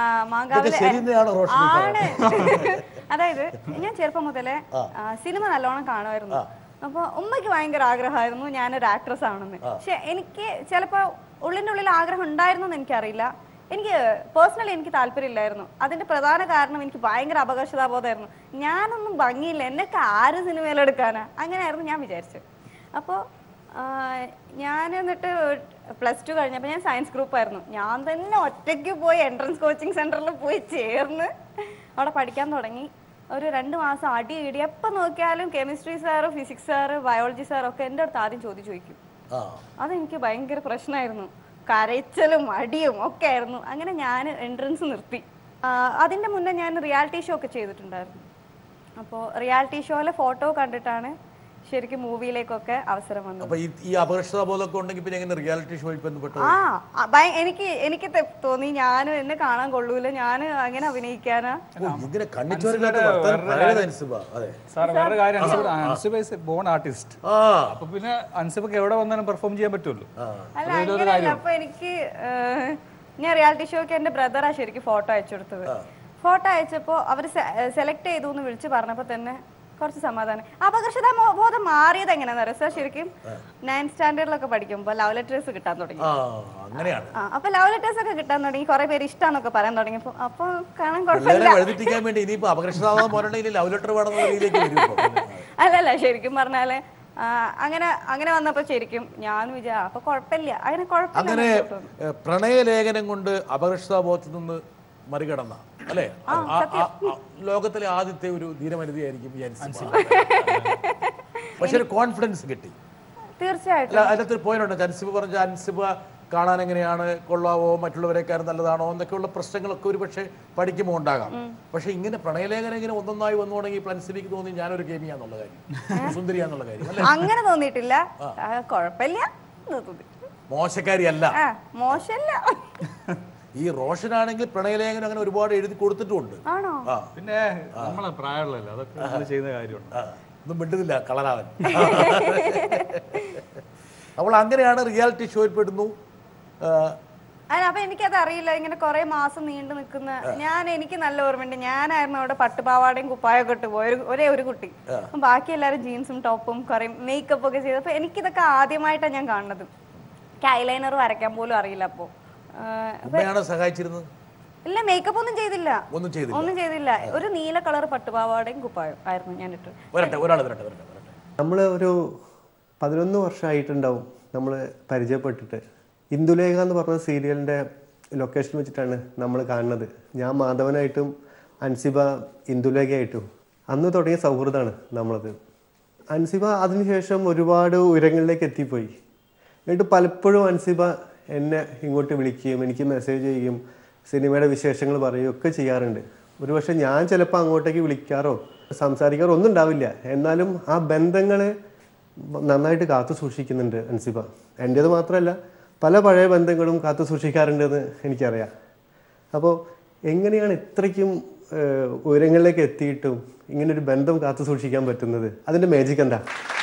അതായത് ഞാൻ ചെറുപ്പം മുതലേ സിനിമ നല്ലോണം കാണുമായിരുന്നു. അപ്പൊ ഉമ്മയ്ക്ക് ഭയങ്കര ആഗ്രഹമായിരുന്നു ഞാനൊരു ആക്ട്രസ് ആണെന്ന്. പക്ഷെ എനിക്ക് ചിലപ്പോ ഉള്ളിന്റെ ഉള്ളിൽ ആഗ്രഹം ഉണ്ടായിരുന്നു എന്ന് എനിക്കറിയില്ല. എനിക്ക് പേഴ്സണലി എനിക്ക് താല്പര്യമില്ലായിരുന്നു. അതിന്റെ പ്രധാന കാരണം എനിക്ക് ഭയങ്കര അപകർഷതാബോധമായിരുന്നു. ഞാനൊന്നും ഭംഗിയില്ല, എന്നൊക്കെ ആര് സിനിമയിലെടുക്കാനാ, അങ്ങനെയായിരുന്നു ഞാൻ വിചാരിച്ചത്. അപ്പോൾ ഞാൻ എന്നിട്ട് +2 കഴിഞ്ഞപ്പോൾ ഞാൻ സയൻസ് ഗ്രൂപ്പായിരുന്നു. ഞാൻ തന്നെ ഒറ്റയ്ക്ക് പോയി എൻട്രൻസ് കോച്ചിങ് സെന്ററിൽ പോയി ചേർന്ന് അവിടെ പഠിക്കാൻ തുടങ്ങി. ഒരു 2 മാസം അടി ഇടി, എപ്പോൾ നോക്കിയാലും chemistry sir, physics sir, biology സാറൊക്കെ എൻ്റെ അടുത്ത് ആദ്യം ചോദിക്കും. അതെനിക്ക് ഭയങ്കര പ്രശ്നമായിരുന്നു. കരച്ചിലും അടിയും ഒക്കെ ആയിരുന്നു. അങ്ങനെ ഞാൻ എൻട്രൻസ് നിർത്തി. അതിൻ്റെ മുന്നേ ഞാൻ റിയാലിറ്റി ഷോ ഒക്കെ ചെയ്തിട്ടുണ്ടായിരുന്നു. അപ്പോൾ റിയാലിറ്റി ഷോയിലെ ഫോട്ടോ കണ്ടിട്ടാണ് ശരിക്കും മൂവിയിലേക്കൊക്കെ അവസരം വന്നത്. അപ്പോൾ ഈ അപകർഷതാബോധമൊക്കെ ഉണ്ടെങ്കിൽ പിന്നെ എങ്ങനെ റിയാലിറ്റി ഷോയിൽ ബന്ധപ്പെട്ടു? എനിക്ക് തോന്നി ഞാൻ എന്നെ കാണാൻ കൊള്ളൂല, ഞാൻ അങ്ങനെ അഭിനയിക്കാനാ. അപ്പൊ പിന്നെ അൻസിബക്ക് എവിടെ വന്നാലും പെർഫോം ചെയ്യാൻ പറ്റുമല്ലോ. അല്ല അങ്ങനെയല്ല. അപ്പൊ എനിക്ക് ഞാൻ റിയാലിറ്റി ഷോക്ക് എന്റെ ബ്രദറാ ശരിക്കും ഫോട്ടോ അയച്ചു കൊടുത്തത്. ഫോട്ടോ അയച്ചപ്പോ അവര് സെലക്ട് ചെയ്തു എന്ന് വിളിച്ച് പറഞ്ഞപ്പോ തന്നെ കുറച്ച് സമാധാനം. അപകർഷതാബോധം മാറിയത് എങ്ങനെയാണെന്ന് അറിയാം സാർ. ശരിക്കും 9th സ്റ്റാൻഡേർഡിലൊക്കെ പഠിക്കുമ്പോൾ ലവ് ലെറ്റേഴ്സ് കിട്ടാൻ തുടങ്ങി. അപ്പൊ ലവ് ലെറ്റേഴ്സ് ഒക്കെ കിട്ടാൻ തുടങ്ങി. കുറെ പേര് ഇഷ്ടമാണെന്നൊക്കെ പറയാൻ തുടങ്ങിയപ്പോ അപ്പൊ കാണാൻ കുഴപ്പമില്ല. അല്ലല്ല, ശരിക്കും പറഞ്ഞാല് അങ്ങനെ വന്നപ്പോ ശരിക്കും ഞാൻ അപ്പൊ കുഴപ്പമില്ല, അങ്ങനെ കുഴപ്പമില്ല. പ്രണയലേഖനം കൊണ്ട് അപകർഷതാബോധത്തിൽ നിന്ന് മറികടന്ന അല്ലേ ലോകത്തിലെ ആദ്യത്തെ ഒരു ധീരമനിതയായിരിക്കും ഈ അൻസിബ. പക്ഷെ ഒരു കോൺഫിഡൻസ് കിട്ടി. തീർച്ചയായിട്ടും അതിനകത്തൊരു പോയിന്റ് അൻസിബ പറഞ്ഞ അൻസിബ കാണാൻ എങ്ങനെയാണ്, കൊള്ളാവോ, മറ്റുള്ളവരെക്കാർ നല്ലതാണോ എന്നൊക്കെയുള്ള പ്രശ്നങ്ങളൊക്കെ ഒരു പക്ഷെ പഠിക്കുമ്പോൾ ഉണ്ടാകാം. പക്ഷെ ഇങ്ങനെ പ്രണയലേഖനം ഇങ്ങനെ ഒന്നൊന്നായി വന്നു തുടങ്ങി അൻസിബയ്ക്ക് തോന്നി ഞാനൊരു ഗെയിമിയാന്നുള്ള കാര്യം, സുന്ദരിയാന്നുള്ള കാര്യം. അങ്ങനെ തോന്നിയിട്ടില്ല, കുഴപ്പമില്ല, മോശക്കാരിയല്ല, മോശമല്ല. ഈ റോഷനാണെങ്കിൽ പ്രണയലേഖനം അങ്ങനെ ഒരുപാട് എഴുതി കൊടുത്തിട്ടുണ്ട്. പിന്നെ നമ്മളെ പ്രായമുള്ളല്ലോ അതൊക്കെ ചെയ്യുന്ന കാര്യമുണ്ട്. ഒന്നും മിണ്ടുന്നില്ല കളറാവൻ. അപ്പോൾ അങ്ങനെയാണ് റിയാലിറ്റി ഷോയിൽ പെടുന്നു. അപ്പൊ എനിക്കത് അറിയില്ല, ഇങ്ങനെ കുറെ മാസം നീണ്ടു നിൽക്കുന്ന. എനിക്ക് നല്ല ഓർമ്മയുണ്ട്, ഞാനായിരുന്നു അവിടെ പട്ടുപാവാടയും കുപ്പായൊക്കെ ഇട്ട് പോയ ഒരേ ഒരു കുട്ടി. ബാക്കി എല്ലാവരും ജീൻസും ടോപ്പും കുറെ മേക്കപ്പ് ഒക്കെ ചെയ്തു. അപ്പൊ എനിക്കിതൊക്കെ ആദ്യമായിട്ടാണ് ഞാൻ കാണുന്നത്. ഐലൈനർ വരയ്ക്കാൻ പോലും അറിയില്ല. അപ്പോ സഹായിച്ചിരുന്നത് ഇല്ല, മേക്കപ്പ് ഒന്നും ചെയ്തില്ല. ഒരു നീല കളർ പട്ടുപാവാടയും കുപ്പായും ആയിരുന്നു ഞാൻ ഇട്ട്. നമ്മൾ ഒരു 11 വർഷമായിട്ടുണ്ടാവും നമ്മൾ പരിചയപ്പെട്ടിട്ട്. ഇന്ദുലേഖ എന്ന് പറഞ്ഞ സീരിയലിൻ്റെ ലൊക്കേഷൻ വെച്ചിട്ടാണ് നമ്മൾ കാണുന്നത്. ഞാൻ മാധവനായിട്ടും അൻസിബ ഇന്ദുലേഖയായിട്ടും അന്ന് തുടങ്ങിയ സൗഹൃദമാണ് നമ്മളത്. അൻസിബ അതിനുശേഷം ഒരുപാട് ഉയരങ്ങളിലേക്ക് എത്തിപ്പോയി. എന്നിട്ട് പലപ്പോഴും അൻസിബ എന്നെ ഇങ്ങോട്ട് വിളിക്കുകയും എനിക്ക് മെസ്സേജ് ചെയ്യുകയും സിനിമയുടെ വിശേഷങ്ങൾ പറയുകയൊക്കെ ചെയ്യാറുണ്ട്. ഒരുപക്ഷെ ഞാൻ ചിലപ്പോൾ അങ്ങോട്ടേക്ക് വിളിക്കാറോ സംസാരിക്കാറോ ഒന്നും ഉണ്ടാവില്ല. എന്നാലും ആ ബന്ധങ്ങൾ നന്നായിട്ട് കാത്തു സൂക്ഷിക്കുന്നുണ്ട് അൻസിബ. എൻ്റേത് മാത്രമല്ല, പല പഴയ ബന്ധങ്ങളും കാത്തു സൂക്ഷിക്കാറുണ്ടെന്ന് എനിക്കറിയാം. അപ്പോൾ എങ്ങനെയാണ് ഇത്രയ്ക്കും ഉയരങ്ങളിലേക്ക് എത്തിയിട്ടും ഇങ്ങനൊരു ബന്ധം കാത്തു സൂക്ഷിക്കാൻ പറ്റുന്നത്? അതിൻ്റെ മാജിക് എന്താ?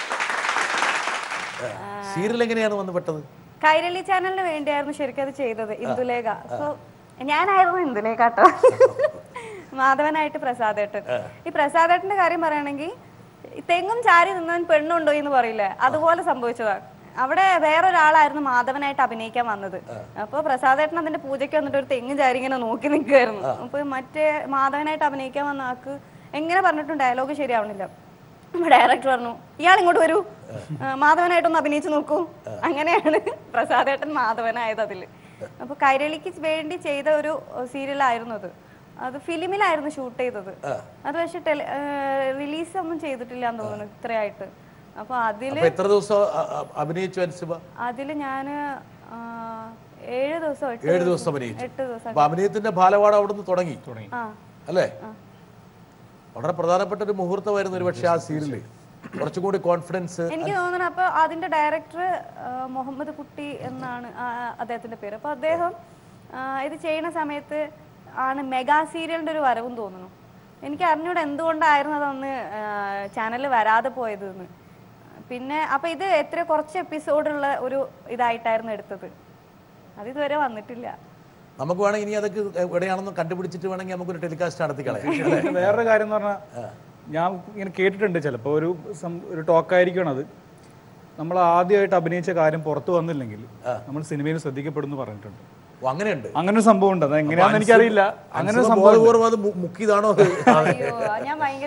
സീരിയൽ എങ്ങനെയാണ് വന്നുപെട്ടത്? കൈരളി ചാനലിന് വേണ്ടിയായിരുന്നു ശരിക്കും അത് ചെയ്തത്, ഇന്ദുലേഖ. അപ്പൊ ഞാനായിരുന്നു ഇന്ദുലേഖ കേട്ടോ, മാധവനായിട്ട് പ്രസാദേട്ടൻ. ഈ പ്രസാദേട്ടന്റെ കാര്യം പറയുകയാണെങ്കിൽ തെങ്ങും ചാരി നിന്നവൻ പെണ്ണുണ്ടോ എന്ന് പറയില്ലേ, അതുപോലെ സംഭവിച്ചതാ. അവിടെ വേറൊരാളായിരുന്നു മാധവനായിട്ട് അഭിനയിക്കാൻ വന്നത്. അപ്പൊ പ്രസാദേട്ടൻ അതിന്റെ പൂജയ്ക്ക് വന്നിട്ട് ഒരു തെങ്ങും ചാരി ഇങ്ങനെ നോക്കി നിൽക്കുമായിരുന്നു. അപ്പൊ മറ്റേ മാധവനായിട്ട് അഭിനയിക്കാൻ വന്ന ആൾക്ക് എങ്ങനെ പറഞ്ഞിട്ടും ഡയലോഗ് ശരിയാവണില്ല. ഡയറക്ടർ പറഞ്ഞു, ഇയാൾ ഇങ്ങോട്ട് വരൂ, മാധവനായിട്ടൊന്ന് അഭിനയിച്ചു നോക്കൂ. അങ്ങനെയാണ് പ്രസാദേട്ടൻ മാധവനായത് അതില്. അപ്പൊ കൈരളിക്ക് വേണ്ടി ചെയ്ത ഒരു സീരിയലായിരുന്നു അത്. അത് ഫിലിമിലായിരുന്നു ഷൂട്ട് ചെയ്തത്. അത് പക്ഷെ റിലീസ് ഒന്നും ചെയ്തിട്ടില്ല എന്ന് തോന്നുന്നു ഇത്രയായിട്ട്. അപ്പൊ അതില് എത്ര ദിവസം അഭിനയിച്ചു അൻസിബ? അതില് ഞാന് 7 ദിവസം 8 ദിവസം അഭിനയിച്ചു. 8 ദിവസം. അഭിനയത്തിന്റെ ബാലവാടം അവിടുന്ന് തുടങ്ങി അല്ലേ? വളരെ പ്രധാനപ്പെട്ട ഒരു മുഹൂർത്തമായിരുന്നു ഒരു പക്ഷേ ആ സീരിയല്. കുറച്ചും കൂടി കോൺഫിഡൻസ് എനിക്ക് തോന്നുന്നു. അപ്പൊ അതിന്റെ ഡയറക്ടർ മുഹമ്മദ് കുട്ടി എന്നാണ് അദ്ദേഹത്തിന്റെ പേര്. അപ്പൊ അദ്ദേഹം ഇത് ചെയ്യുന്ന സമയത്ത് ആണ് മെഗാ സീരിയലിന്റെ ഒരു വരവും തോന്നുന്നു. എനിക്ക് അറിഞ്ഞൂടെ എന്തുകൊണ്ടായിരുന്നു അതൊന്ന് ചാനലിൽ വരാതെ പോയതെന്ന്. പിന്നെ അപ്പൊ ഇത് കുറച്ച് എപ്പിസോഡുള്ള ഒരു ഇതായിട്ടായിരുന്നു എടുത്തത്. അത് ഇതുവരെ വന്നിട്ടില്ല. നമുക്ക് വേണമെങ്കിൽ ഇനി അതൊക്കെ എവിടെയാണെന്ന് കണ്ടുപിടിച്ചിട്ട് വേണമെങ്കിൽ നമുക്കൊരു ടെലികാസ്റ്റ് നടത്തി കളയാം. വേറൊരു കാര്യം എന്ന് പറഞ്ഞാൽ, ഞാൻ ഇങ്ങനെ കേട്ടിട്ടുണ്ട്, ചിലപ്പോൾ ഒരു ടോക്കായിരിക്കണം അത്. നമ്മൾ ആദ്യമായിട്ട് അഭിനയിച്ച കാര്യം പുറത്തു വന്നില്ലെങ്കിൽ നമ്മൾ സിനിമയിൽ ശ്രദ്ധിക്കപ്പെടുന്നു പറഞ്ഞിട്ടുണ്ട്. അങ്ങനെയുണ്ട്, അങ്ങനെ ഒരു സംഭവം ഉണ്ട്. അത് എങ്ങനെയാണെന്ന് എനിക്കറിയില്ല. അങ്ങനെ ഒരു സംഭവം മുക്കിയതാണോ? ഞാൻ ഭയങ്കര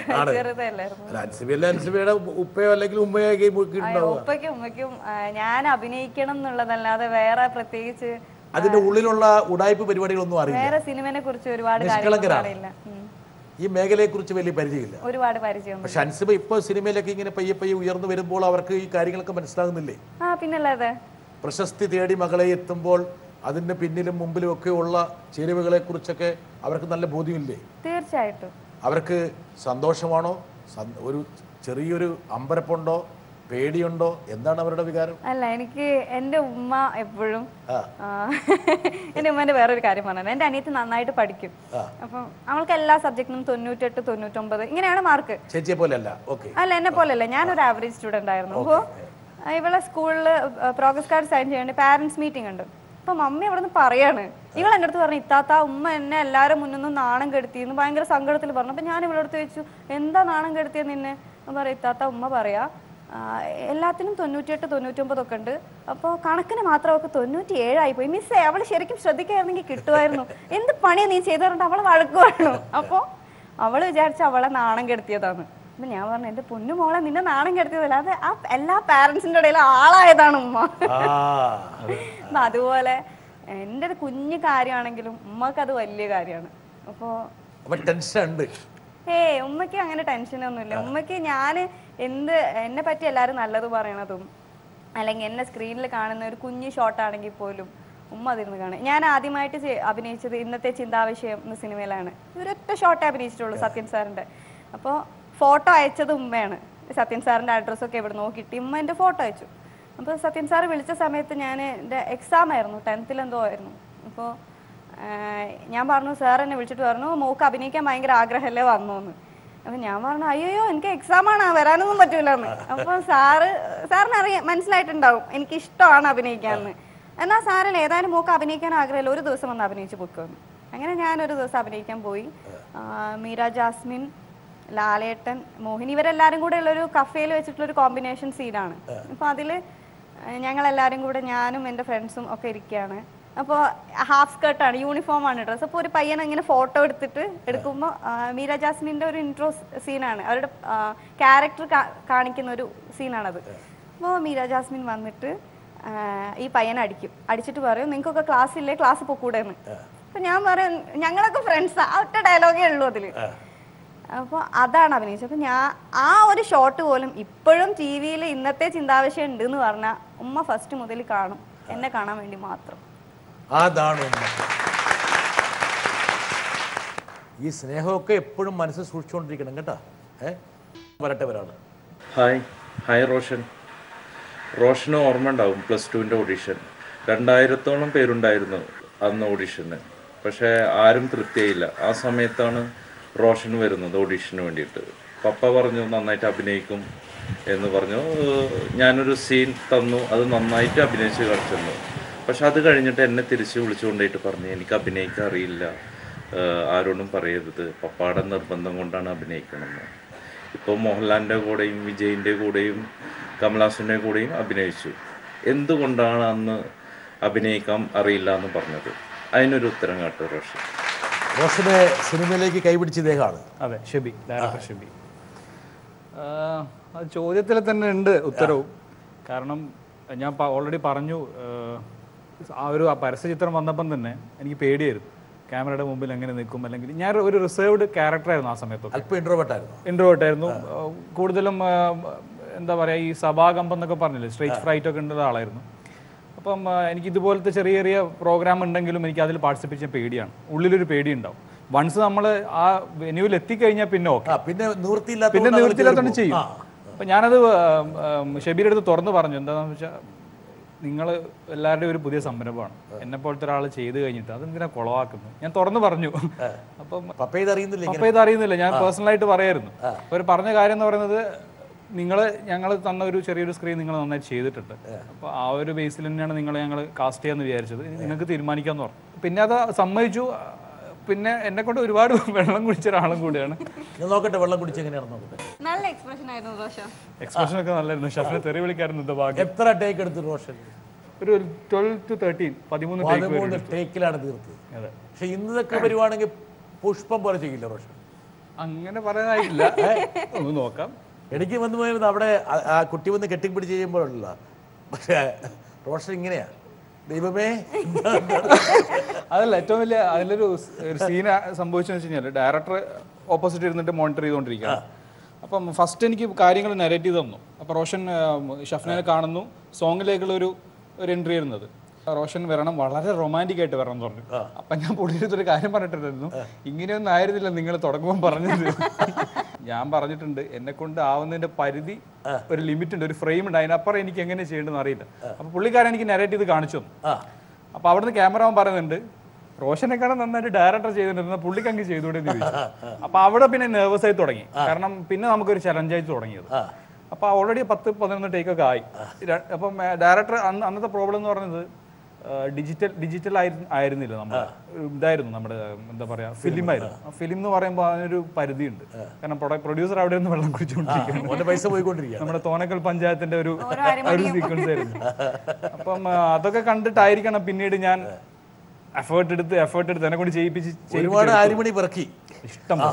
അൻസിബയുടെ ഉപ്പയോ അല്ലെങ്കിൽ ഉമ്മയോ ഉപ്പയ്ക്കും ഉമ്മയ്ക്കും ഞാൻ അഭിനയിക്കണം എന്നുള്ളതല്ലാതെ വേറെ പ്രത്യേകിച്ച് അതിന്റെ ഉള്ളിലുള്ള ഉടായ്പ പരിപാടികളൊന്നും അറിയില്ല. വേറെ സിനിമയെ കുറിച്ച് ഒരുപാട് കാര്യങ്ങളില്ല. ഈ മേഖലയെ കുറിച്ച് വലിയ പരിചയമില്ല, ഒരുപാട് പരിചയം. പക്ഷെ അൻസിബ ഇപ്പൊ സിനിമയിലൊക്കെ ഇങ്ങനെ പയ്യെ പയ്യെ ഉയർന്നു വരുമ്പോൾ അവർക്ക് ഈ കാര്യങ്ങളൊക്കെ മനസ്സിലാകുന്നില്ലേ? പിന്നല്ലാതെ പ്രശസ്തി തേടി മകളെ എത്തുമ്പോൾ അതിന്റെ പിന്നിലും മുമ്പിലും ഒക്കെ ഉള്ള ചേരുവകളെ കുറിച്ചൊക്കെ അവർക്ക് നല്ല ബോധ്യമില്ലേ? തീർച്ചയായിട്ടും. അവർക്ക് സന്തോഷമാണോ, ഒരു ചെറിയൊരു അമ്പരപ്പുണ്ടോ, പേടിയുണ്ടോ, എന്താണ് അവരുടെ വികാരം? അല്ല, എനിക്ക് എന്റെ ഉമ്മ എപ്പോഴും എന്റെ ഉമ്മന്റെ വേറൊരു കാര്യം പറഞ്ഞത്, എന്റെ അനിയത്തി നന്നായിട്ട് പഠിക്കും. അപ്പം അവൾക്ക് എല്ലാ സബ്ജക്റ്റിനും 98, 99 ഇങ്ങനെയാണ് മാർക്ക്. ചേച്ചിയെ പോലെ അല്ല? അല്ല, എന്നെ പോലെയല്ല, ഞാനൊരു ആവറേജ് സ്റ്റുഡന്റ് ആയിരുന്നു. അപ്പോൾ ഇവളെ സ്കൂളിൽ പ്രോഗ്രസ് കാർഡ് സൈൻ ചെയ്യേണ്ട പാരന്റ്സ് മീറ്റിംഗ് ഉണ്ട്. അപ്പൊ മമ്മി അവിടെ നിന്ന് പറയാണ്, ഇവൾ എൻ്റെ അടുത്ത് പറഞ്ഞു, ഇത്താത്ത ഉമ്മ എന്നെ എല്ലാവരും മുന്നൊന്നും നാണം കെടുത്തിന്ന് ഭയങ്കര സങ്കടത്തിൽ പറഞ്ഞു. അപ്പൊ ഞാൻ ഇവളടുത്ത് ചോദിച്ചു, എന്താ നാണം കെടുത്തിയത് നിന്നെ? പറയാം, ഇത്താത്ത ഉമ്മ പറയാ എല്ലാത്തിനും 98, 99 ഒക്കെ ഉണ്ട്. അപ്പോൾ കണക്കിന് മാത്രം അവൾക്ക് 97 ആയിപ്പോയി. മിസ്സേ, അവൾ ശരിക്കും ശ്രദ്ധിക്കായിരുന്നെങ്കിൽ കിട്ടുമായിരുന്നു. എന്ത് പണിയാണ് നീ ചെയ്തതുകൊണ്ട് അവളെ വഴക്ക് പറഞ്ഞു. അപ്പോൾ അവള് വിചാരിച്ച അവളെ നാണം കെടുത്തിയതാണ്. അപ്പൊ ഞാൻ പറഞ്ഞു, എന്റെ പൊന്നു മോളെ, നിന്നെ നാണം കെടുത്തിയതല്ല, അത് ആ എല്ലാ പാരന്റ്സിന്റെ ഇടയിൽ ആളായതാണ് ഉമ്മ. അതുപോലെ എൻ്റെ ഒരു കുഞ്ഞു കാര്യമാണെങ്കിലും ഉമ്മക്ക് അത് വലിയ കാര്യമാണ്. അപ്പോ ഉമ്മയ്ക്ക് അങ്ങനെ ടെൻഷനൊന്നുമില്ല. ഉമ്മയ്ക്ക് ഞാൻ എന്നെ പറ്റി എല്ലാവരും നല്ലത് പറയണതും അല്ലെങ്കിൽ എന്നെ സ്ക്രീനിൽ കാണുന്ന ഒരു കുഞ്ഞു ഷോട്ടാണെങ്കിൽ പോലും ഉമ്മ അതിരുന്ന് കാണും. ഞാൻ ആദ്യമായിട്ട് അഭിനയിച്ചത് ഇന്നത്തെ ചിന്താവിഷയം എന്ന സിനിമയിലാണ്. ഒരൊറ്റ ഷോട്ടേ അഭിനയിച്ചിട്ടുള്ളൂ, സത്യൻ സാറിൻ്റെ. അപ്പോൾ ഫോട്ടോ അയച്ചത് ഉമ്മയാണ്. സത്യൻ സാറിൻ്റെ അഡ്രസ്സൊക്കെ ഇവിടെ നോക്കിയിട്ട് ഉമ്മ എൻ്റെ ഫോട്ടോ അയച്ചു. അപ്പോൾ സത്യൻ സാറ് വിളിച്ച സമയത്ത് എൻ്റെ എക്സാം ആയിരുന്നു, 10th എന്തോ ആയിരുന്നു. അപ്പോൾ ഞാൻ പറഞ്ഞു, സാർ എന്നെ വിളിച്ചിട്ട് പറഞ്ഞു, മോക്ക് അഭിനയിക്കാൻ ഭയങ്കര ആഗ്രഹമല്ലേ വന്നോന്ന്. അപ്പം ഞാൻ പറഞ്ഞു, അയ്യോ എനിക്ക് എക്സാമാണ്, വരാനൊന്നും പറ്റൂലെന്ന്. അപ്പോൾ സാറിന് മനസ്സിലായിട്ടുണ്ടാവും എനിക്കിഷ്ടമാണ് അഭിനയിക്കാമെന്ന്. എന്നാൽ സാരല്ല, ഏതായാലും മോക്ക് അഭിനയിക്കാൻ ആഗ്രഹമില്ല, ഒരു ദിവസം വന്ന് അഭിനയിച്ച് പൊയ്ക്കോന്നു. അങ്ങനെ ഞാനൊരു ദിവസം അഭിനയിക്കാൻ പോയി. മീര ജാസ്മിൻ, ലാലേട്ടൻ, മോഹിനി ഇവരെല്ലാവരും കൂടെ ഉള്ളൊരു കഫേയിൽ വെച്ചിട്ടുള്ളൊരു കോമ്പിനേഷൻ സീനാണ്. അപ്പോൾ അതിൽ ഞങ്ങളെല്ലാവരും കൂടെ, ഞാനും എൻ്റെ ഫ്രണ്ട്സും ഒക്കെ ഇരിക്കുകയാണ്. അപ്പോൾ ഹാഫ് സ്കേർട്ടാണ്, യൂണിഫോമാണ് ഡ്രസ്സ്. അപ്പോൾ ഒരു പയ്യനെ ഇങ്ങനെ ഫോട്ടോ എടുക്കുമ്പോൾ മീര ജാസ്മിൻ്റെ ഒരു ഇൻട്രോ സീനാണ്, അവരുടെ ക്യാരക്ടർ കാണിക്കുന്ന ഒരു സീനാണത്. അപ്പോൾ മീര ജാസ്മിൻ വന്നിട്ട് ഈ പയ്യനെ അടിച്ചിട്ട് പറയും, നിങ്ങൾക്കൊക്കെ ക്ലാസ് ഇല്ലേ, ക്ലാസ് പൊക്കൂടെ എന്ന്. അപ്പം ഞാൻ പറയും, ഞങ്ങളൊക്കെ ഫ്രണ്ട്സാ, ഒറ്റ ഡയലോഗേ ഉള്ളൂ അതിൽ. അപ്പോൾ അതാണ് അഭിനയിച്ചത്. അപ്പോൾ ഞാൻ ആ ഒരു ഷോട്ട് പോലും ഇപ്പോഴും ടി വിയിൽ ഇന്നത്തെ ചിന്താവിഷയം ഉണ്ട് എന്ന് പറഞ്ഞാൽ ഉമ്മ ഫസ്റ്റ് മുതൽ കാണും, എന്നെ കാണാൻ വേണ്ടി മാത്രം. അതാണ് ഈ സ്നേഹമൊക്കെ എപ്പോഴും മനസ്സിൽ സൂക്ഷിച്ചുകൊണ്ടിരിക്കണം കേട്ടോ. വരട്ടെ ഒരാൾ. ഹായ് റോഷന് ഓർമ്മ ഉണ്ടാവും +2ൻ്റെ ഓഡിഷൻ. 2000-ഓളം പേരുണ്ടായിരുന്നു അന്ന് ഓഡിഷന്. പക്ഷേ ആരും തൃപ്തിയായില്ല. ആ സമയത്താണ് റോഷൻ വരുന്നത് ഓഡിഷന് വേണ്ടിയിട്ട്. പപ്പ പറഞ്ഞു നന്നായിട്ട് അഭിനയിക്കും എന്ന് പറഞ്ഞു. ഞാനൊരു സീൻ തന്നു, അത് നന്നായിട്ട് അഭിനയിച്ച് കളിച്ചു. പക്ഷെ അത് കഴിഞ്ഞിട്ട് എന്നെ തിരിച്ച് വിളിച്ചുകൊണ്ടായിട്ട് പറഞ്ഞു, എനിക്ക് അഭിനയിക്കാൻ അറിയില്ല, ആരോടും പറയരുത്, പപ്പാടെ നിർബന്ധം കൊണ്ടാണ് അഭിനയിക്കണമെന്ന്. ഇപ്പോൾ മോഹൻലാലിൻ്റെ കൂടെയും വിജയിൻ്റെ കൂടെയും കമലഹാസൻ്റെ കൂടെയും അഭിനയിച്ചു. എന്തുകൊണ്ടാണ് അന്ന് അഭിനയിക്കാൻ അറിയില്ല എന്ന് പറഞ്ഞത്? അതിനൊരു ഉത്തരം കാട്ടും റോഷനെ സിനിമയിലേക്ക് കൈപിടിച്ച ഇദ്ദേഹമാണ്. അതെ, ഷെബി, ഡയറക്ടർ ഷെബി. ചോദ്യത്തിൽ തന്നെ ഉണ്ട് ഉത്തരവും. കാരണം ഞാൻ ഓൾറെഡി പറഞ്ഞു, ആ ഒരു പരസ്യചിത്രം വന്നപ്പം തന്നെ എനിക്ക് പേടിയായിരുന്നു ക്യാമറയുടെ മുമ്പിൽ എങ്ങനെ നിൽക്കും. അല്ലെങ്കിൽ ഞാൻ ഒരു റിസർവ്ഡ് ക്യാരക്ടറായിരുന്നു ആ സമയത്ത്. അല്പം ഇൻട്രോവേർട്ട് ആയിരുന്നു. കൂടുതലും എന്താ പറയുക, ഈ സഭാകമ്പം എന്നൊക്കെ പറഞ്ഞില്ലേ, സ്റ്റേജ് ഫ്രൈറ്റ് ഒക്കെ ഉള്ള ആളായിരുന്നു. അപ്പം എനിക്ക് ഇതുപോലത്തെ ചെറിയ ചെറിയ പ്രോഗ്രാം ഉണ്ടെങ്കിലും എനിക്ക് അതിൽ പാർട്ടിസിപ്പേറ്റ് ചെയ്യാൻ പേടിയാണ്, ഉള്ളിലൊരു പേടി ഉണ്ടാവും. വൺസ് നമ്മൾ ആ വെന്യൂവിൽ എത്തിക്കഴിഞ്ഞാൽ പിന്നെ ഓക്കെ, പിന്നെ നിവൃത്തിയില്ലാത്തതുകൊണ്ട് ചെയ്യും. അപ്പം ഞാനത് ഷെബീരുടെ അടുത്ത് തുറന്നു പറഞ്ഞു, എന്താണെന്ന് വെച്ചാൽ നിങ്ങൾ എല്ലാവരുടെയും ഒരു പുതിയ സംരംഭമാണ്, എന്നെ പോലത്തെ ഒരാൾ ചെയ്ത് കഴിഞ്ഞിട്ട് അതെന്തിനാ കുളവാക്കുന്നത്, ഞാൻ തുറന്നു പറഞ്ഞു. അപ്പം പപ്പ ഇത് അറിയുന്നില്ല, ഞാൻ പേഴ്സണലായിട്ട് പറയായിരുന്നു. അവർ പറഞ്ഞ കാര്യം എന്ന് പറയുന്നത്, ഞങ്ങൾ തന്ന ഒരു ചെറിയൊരു സ്ക്രീൻ നിങ്ങൾ നന്നായിട്ട് ചെയ്തിട്ടുണ്ട്, അപ്പോൾ ആ ഒരു ബേസിൽ തന്നെയാണ് ഞങ്ങൾ കാസ്റ്റ് ചെയ്യാന്ന് വിചാരിച്ചത്, നിങ്ങൾക്ക് തീരുമാനിക്കാമെന്ന് പറഞ്ഞു. പിന്നെ അത് സമ്മതിച്ചു. പിന്നെ എന്നെ കൊണ്ട് ഒരുപാട് വെള്ളം കുടിച്ച ഒരാളും കൂടിയാണ്. നോക്കട്ടെ വെള്ളം കുടിച്ച് എങ്ങനെയാണ് നോക്കട്ടെ. നല്ല എക്സ്പ്രഷൻ ആയിരുന്നു റോഷൻ. എക്സ്പ്രഷൻ ഒക്കെ നല്ലായിരുന്നു. ഷഫിനെ തെറി വിളിക്കായിരുന്നു. ഭാഗ്യം. എത്ര ടേക്ക് എടുത്തു റോഷൻ? ഒരു 12 to 13 ടേക്കിലാണ് തീർത്തത്. പക്ഷെ ഇന്നതൊക്കെ വരുവാണെങ്കിൽ പുഷ്പം പോലെ ചെയ്യില്ല റോഷൻ. അങ്ങനെ പറയാനായില്ല, ഒന്ന് നോക്കാം. എനിക്ക് വന്നു പോയത് അവിടെ ആ കുട്ടി വന്ന് കെട്ടിപ്പിടിച്ച് ചെയ്യുമ്പോഴല്ല. പക്ഷേ റോഷൻ ഇങ്ങനെയാ, ദൈവമേ. അതല്ല ഏറ്റവും വലിയ അതിലൊരു സീൻ സംഭവിച്ചെന്ന് വെച്ച് കഴിഞ്ഞാൽ, ഡയറക്ടർ ഓപ്പോസിറ്റ് ഇരുന്നിട്ട് മോണിറ്റർ ചെയ്തുകൊണ്ടിരിക്കുകയാണ്. അപ്പം ഫസ്റ്റ് എനിക്ക് കാര്യങ്ങൾ നരേറ്റ് ചെയ്ത് തന്നു. അപ്പോൾ റോഷൻ ഷഫ്നെ കാണുന്നു, സോങ്ങിലേക്കുള്ള ഒരു എൻട്രി വരുന്നത്. റോഷൻ വരണം, വളരെ റൊമാൻറ്റിക് ആയിട്ട് വരണം എന്ന് പറഞ്ഞു. അപ്പം ഞാൻ പുള്ളിയൊരു കാര്യം പറഞ്ഞിട്ടുണ്ടായിരുന്നു, ഇങ്ങനെയൊന്നും ആയിരുന്നില്ല നിങ്ങൾ തുടങ്ങുമ്പോൾ പറഞ്ഞത്. ഞാൻ പറഞ്ഞിട്ടുണ്ട്, എന്നെ കൊണ്ട് ആവുന്നതിൻ്റെ പരിധി ഒരു ലിമിറ്റ് ഉണ്ട്, ഒരു ഫ്രെയിം ഉണ്ട്, അതിനപ്പുറം എനിക്ക് എങ്ങനെ ചെയ്യേണ്ടതെന്ന് അറിയില്ല. അപ്പോൾ പുള്ളിക്കാരൻ എനിക്ക് നരേറ്റ് ചെയ്ത് കാണിച്ചു തന്നു. അപ്പോൾ അവിടുന്ന് ക്യാമറമാൻ പറയുന്നുണ്ട്, റോഷനെക്കാളും നന്നായിട്ട് ഡയറക്ടർ ചെയ്തിട്ടുണ്ടെന്ന് പുള്ളിക്ക് അങ്ങ് ചെയ്തുകൂടെ എന്ന് ചോദിച്ചു. അപ്പോൾ അവിടെ പിന്നെ നെർവസ് ആയി തുടങ്ങി. കാരണം പിന്നെ നമുക്കൊരു ചലഞ്ചായി തുടങ്ങിയത്. അപ്പോൾ ഓൾറെഡി 10-11 ടേക്കൊക്കെ ആയി. അപ്പം ഡയറക്ടർ അന്നത്തെ പ്രോബ്ലം എന്ന് പറയുന്നത് ഡിജിറ്റൽ ആയിരുന്നില്ല, നമ്മൾ ഇതായിരുന്നു, നമ്മുടെ എന്താ പറയുക, ഫിലിമായിരുന്നു. ആ ഫിലിം എന്ന് പറയുമ്പോൾ അതിനൊരു പരിധിയുണ്ട്. കാരണം പ്രൊഡ്യൂസർ അവിടെ നിന്ന് വെള്ളം കുടിച്ചുകൊണ്ടിരിക്കുകയാണ്. നമ്മുടെ തോന്നക്കൽ പഞ്ചായത്തിന്റെ ഒരു സീക്വൻസ് ആയിരുന്നു. അപ്പം അതൊക്കെ കണ്ടിട്ടായിരിക്കണം പിന്നീട് ഞാൻ എഫേർട്ട് എടുത്ത് എന്നെ കൊണ്ട് ചെയ്യിപ്പിച്ച് ഇഷ്ടം.